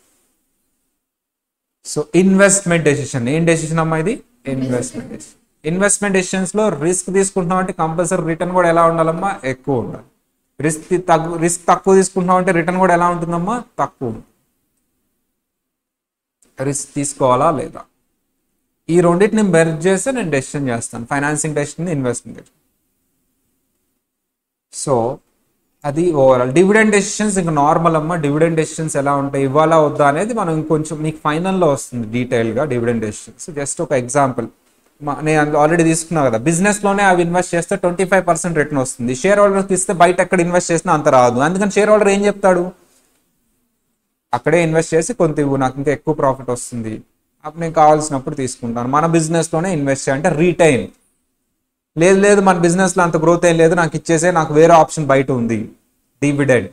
సో ఇన్వెస్ట్మెంట్ డెసిషన్, ఏం డెసిషన్ అమ్మా ఇది? Investment decision. ఇన్వెస్ట్మెంట్ డెసిషన్స్ లో రిస్క్ తీసుకుంటున్నాం అంటే కంపల్సరీ రిటర్న్ కూడా ఎలా ఉండాలమ్మా, ఎక్కువ ఉండాలి. రిస్క్ తగ్గు రిస్క్ తక్కువ తీసుకుంటున్నాం అంటే రిటర్న్ కూడా ఎలా ఉంటుందమ్మా, తక్కువ. రిస్క్ తీసుకోవాలా లేదా, ఈ రెండింటిని మెర్జ్ చేస్తే నేను డెసిషన్ చేస్తాను, financing decision, investment decision. So అది ఓవరాల్. డివిడెండ్ డెసిషన్స్ ఇంకా నార్మల్ అమ్మ. డివిడెండ్ డెసిషన్స్ ఎలా ఉంటాయి, ఇవ్వాలా వద్దా అనేది మనం ఇంకొంచెం మీకు ఫైనల్లో వస్తుంది డీటెయిల్గా డివిడెండ్ డెసిషన్స్. జస్ట్ ఒక ఎగ్జాంపుల్ నేను ఆల్రెడీ తీసుకున్నా కదా, బిజినెస్లోనే అవి ఇన్వెస్ట్ చేస్తే ట్వంటీ ఫైవ్ పర్సెంట్ రిటర్న్ వస్తుంది, షేర్ హోల్డర్కి ఇస్తే బయట ఎక్కడ ఇన్వెస్ట్ చేసినా అంత రాదు. అందుకని షేర్ హోల్డర్ ఏం చెప్తాడు, అక్కడే ఇన్వెస్ట్ చేసి కొంత ఇవ్వు, నాకు ఇంకా ఎక్కువ ప్రాఫిట్ వస్తుంది, అప్పుడు నేను కావాల్సినప్పుడు తీసుకుంటాను. మన బిజినెస్లోనే ఇన్వెస్ట్ చేయాలంటే రీటైన్. లేదు లేదు మన బిజినెస్లో అంత గ్రోత్ ఏం లేదు, నాకు ఇచ్చేసే, నాకు వేరే ఆప్షన్ బయట ఉంది, డివిడెండ్.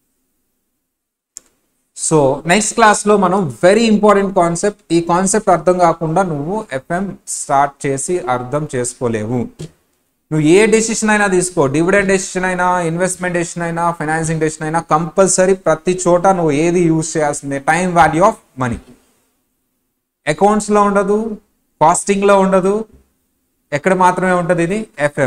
సో నెక్స్ట్ క్లాస్లో మనం వెరీ ఇంపార్టెంట్ కాన్సెప్ట్, ఈ కాన్సెప్ట్ అర్థం కాకుండా నువ్వు ఎఫ్ఎం స్టార్ట్ చేసి అర్థం చేసుకోలేవు. నువ్వు ఏ డెసిషన్ అయినా తీసుకో, డివిడెండ్ డెసిషన్ అయినా, ఇన్వెస్ట్మెంట్ డెసిషన్ అయినా, ఫైనాన్సింగ్ డెసిషన్ అయినా, కంపల్సరీ ప్రతి చోట నువ్వు ఏది యూజ్ చేయాల్సిందే, టైం వాల్యూ ఆఫ్ మనీ. అకౌంట్స్లో ఉండదు, కాస్టింగ్లో ఉండదు, ఎక్కడ మాత్రమే ఉంటుంది ఇది, ఎఫ్ఎం.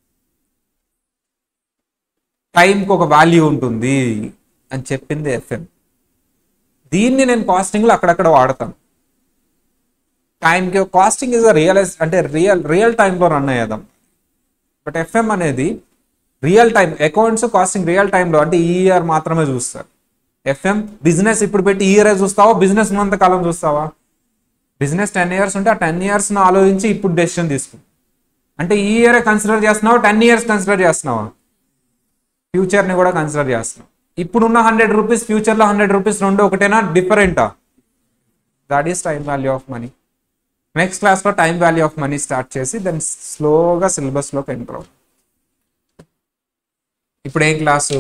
టైంకి ఒక వాల్యూ ఉంటుంది అని చెప్పింది ఎఫ్ఎం. దీన్ని నేను కాస్టింగ్లో అక్కడక్కడ వాడతాను. టైంకి కాస్టింగ్ ఇస్ అ రియలైజ్ అంటే రియల్ రియల్ టైంలో రన్ అయ్యేదాం. బట్ ఎఫ్ఎం అనేది real time, accounts costing real టైంలో అంటే ఈ ఇయర్ మాత్రమే చూస్తారు. ఎఫ్ఎం బిజినెస్ ఇప్పుడు పెట్టి ఈ ఇయరే చూస్తావా, బిజినెస్ ఉన్నంత కాలం చూస్తావా? బిజినెస్ టెన్ ఇయర్స్ ఉంటే ఆ టెన్ ఇయర్స్ను ఆలోచించి ఇప్పుడు డెసిషన్ తీసుకుంటాం. అంటే ఈ ఇయరే కన్సిడర్ చేస్తున్నావా, టెన్ ఇయర్స్ కన్సిడర్ చేస్తున్నావా, ఫ్యూచర్ని కూడా కన్సిడర్ చేస్తున్నావు. ఇప్పుడున్న హండ్రెడ్ రూపీస్ ఫ్యూచర్లో హండ్రెడ్ రూపీస్ రెండు ఒకటేనా, డిఫరెంటా? That is time value of money. Next క్లాస్లో time value of money start చేసి దాన్ని స్లోగా సిలబస్లోకి ఎంటర్ అవుతుంది. ఇప్పుడు ఏం క్లాసు,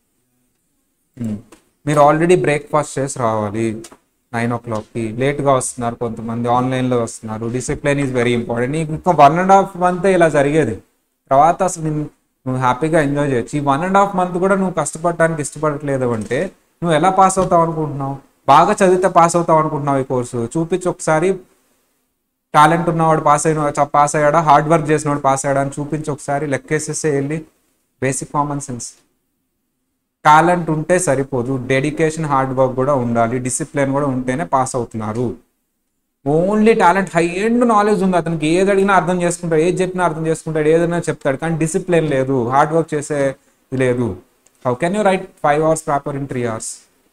మీరు ఆల్రెడీ బ్రేక్ఫాస్ట్ చేసి రావాలి నైన్ ఓ క్లాక్కి. లేట్గా వస్తున్నారు కొంతమంది, ఆన్లైన్లో వస్తున్నారు. Discipline is very important. నీకు ఇంకా వన్ అండ్ హాఫ్ మంత్ ఇలా జరిగేది, తర్వాత అసలు నేను నువ్వు హ్యాపీగా ఎంజాయ్ చేయొచ్చు. ఈ వన్ అండ్ హాఫ్ మంత్ కూడా నువ్వు కష్టపడటానికి ఇష్టపడట్లేదు అంటే నువ్వు ఎలా పాస్ అవుతావు అనుకుంటున్నావు? బాగా చదివితే పాస్ అవుతావు అనుకుంటున్నావు ఈ కోర్సు? చూపించి ఒకసారి, టాలెంట్ ఉన్నవాడు పాస్ అయిన పాస్ అయ్యాడా, హార్డ్ వర్క్ చేసినవాడు పాస్ అయ్యాడా అని చూపించి ఒకసారి లెక్కేసేసే వెళ్ళి. Basic common sense. టాలెంట్ ఉంటే సరిపోదు, డెడికేషన్ హార్డ్ వర్క్ కూడా ఉండాలి, డిసిప్లిన్ కూడా ఉంటేనే పాస్ అవుతున్నారు. Only talent, high end knowledge ఉంది అతనికి, ఏది అడిగినా అర్థం చేసుకుంటాడు, ఏది చెప్పినా అర్థం చేసుకుంటాడు, ఏదైనా చెప్తాడు, కానీ డిసిప్లిన్ లేదు, హార్డ్ వర్క్ చేసే లేదు. How can you write five hours paper in three hours?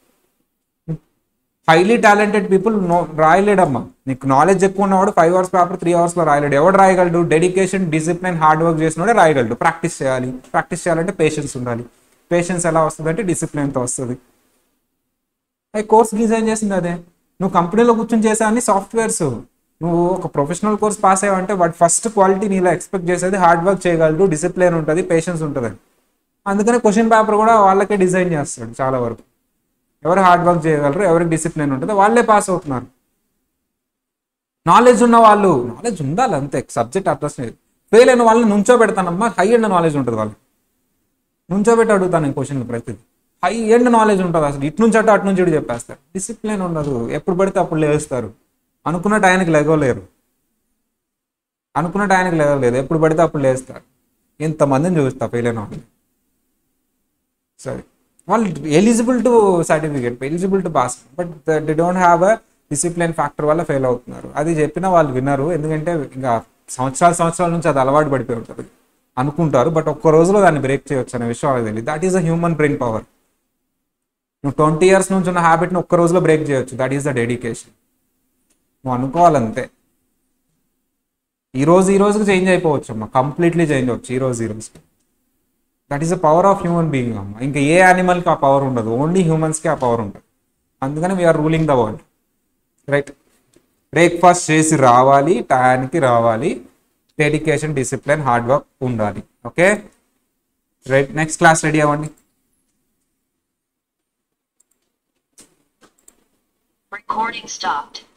Highly talented people నో రాయలేడమ్మా. నీకు నాలెడ్జ్ ఎక్కువ ఉన్నవాడు ఫైవ్ అవర్స్ పేపర్ త్రీ అవర్స్లో రాయలేడు. ఎవడు రాయగలడు? డెడికేషన్, డిసిప్లిన్, హార్డ్ వర్క్ చేసినోడే రాయగలడు. ప్రాక్టీస్ చేయాలి. ప్రాక్టీస్ చేయాలంటే పేషెన్స్ ఉండాలి. పేషెన్స్ ఎలా వస్తుంది అంటే డిసిప్లిన్తో వస్తుంది. అవి కోర్స్ డిజైన్ చేసింది అదే. నువ్వు కంపెనీలో కూర్చొని చేసా అన్ని సాఫ్ట్వేర్స్. నువ్వు ఒక ప్రొఫెషనల్ కోర్స్ పాస్ అయ్యావంటే వాటి ఫస్ట్ క్వాలిటీ నీలో ఎక్స్పెక్ట్ చేసేది హార్డ్ వర్క్ చేయగలడు, డిసిప్లిన్ ఉంటుంది, పేషెన్స్ ఉంటుంది. అందుకనే క్వశ్చన్ పేపర్ కూడా వాళ్ళకే డిజైన్ చేస్తాడు చాలా వరకు. ఎవరు హార్డ్ వర్క్ చేయగలరు, ఎవరికి డిసిప్లిన్ ఉంటుందో వాళ్ళే పాస్ అవుతున్నారు. నాలెడ్జ్ ఉన్న వాళ్ళు, నాలెడ్జ్ ఉండాలి అంతే, సబ్జెక్ట్ అడ్రస్ లేదు. ఫెయిల్ అయిన వాళ్ళని నుంచో పెడతానమ్మా, హై ఎండ్ నాలెడ్జ్ ఉంటుంది వాళ్ళు. నుంచో పెట్టి అడుగుతాను నేను క్వశ్చన్లు ప్రతిదీ. హై ఎండ్ నాలెడ్జ్ ఉంటుంది, అసలు ఇటు నుంచి అటు అటు నుంచి ఇటు చెప్పేస్తారు. డిసిప్లిన్ ఉండదు, ఎప్పుడు పడితే అప్పుడు లేస్తారు. అనుకున్న టైంకి లెగవలేరు, అనుకున్న టైంకి లెగవలేదు, ఎప్పుడు పడితే అప్పుడు లేస్తారు. ఇంతమందిని చూస్తా ఫెయిల్ అయిన వాళ్ళు. సరే, వాళ్ళు eligible to certificate, eligible to pass, but they don't have a discipline factor వల్ల ఫెయిల్ అవుతున్నారు. అది చెప్పినా వాళ్ళు వినరు, ఎందుకంటే ఇంకా సంవత్సరాల సంవత్సరాల నుంచి అది అలవాటు పడిపోయి ఉంటుంది. అనుకుంటారు, బట్ ఒక్క రోజులో దాన్ని బ్రేక్ చేయొచ్చు అనే విషయం వాళ్ళకి తెలియదు. That is a human brain power. నువ్వు ట్వంటీ ఇయర్స్ నుంచి ఉన్న హ్యాబిట్ని ఒక్క రోజులో బ్రేక్ చేయొచ్చు. That is the dedication. నువ్వు అనుకోవాలంతే. ఈ రోజు ఈ రోజుకి చేంజ్ అయిపోవచ్చు అమ్మ, కంప్లీట్లీ చేంజ్ అవ్వచ్చు ఈ రోజు ఈ రోజుకి. That is the power of human being అమ్మ. ఇంకా ఏ యానిమల్కి ఆ పవర్ ఉండదు, ఓన్లీ హ్యూమన్స్కి ఆ పవర్ ఉంటుంది. అందుకని we are ruling the world. Right, breakfast చేసి రావాలి, టయానికి రావాలి, డెడికేషన్, డిసిప్లిన్, హార్డ్ వర్క్ ఉండాలి. Okay right, next class ready అవ్వండి. Recording stopped.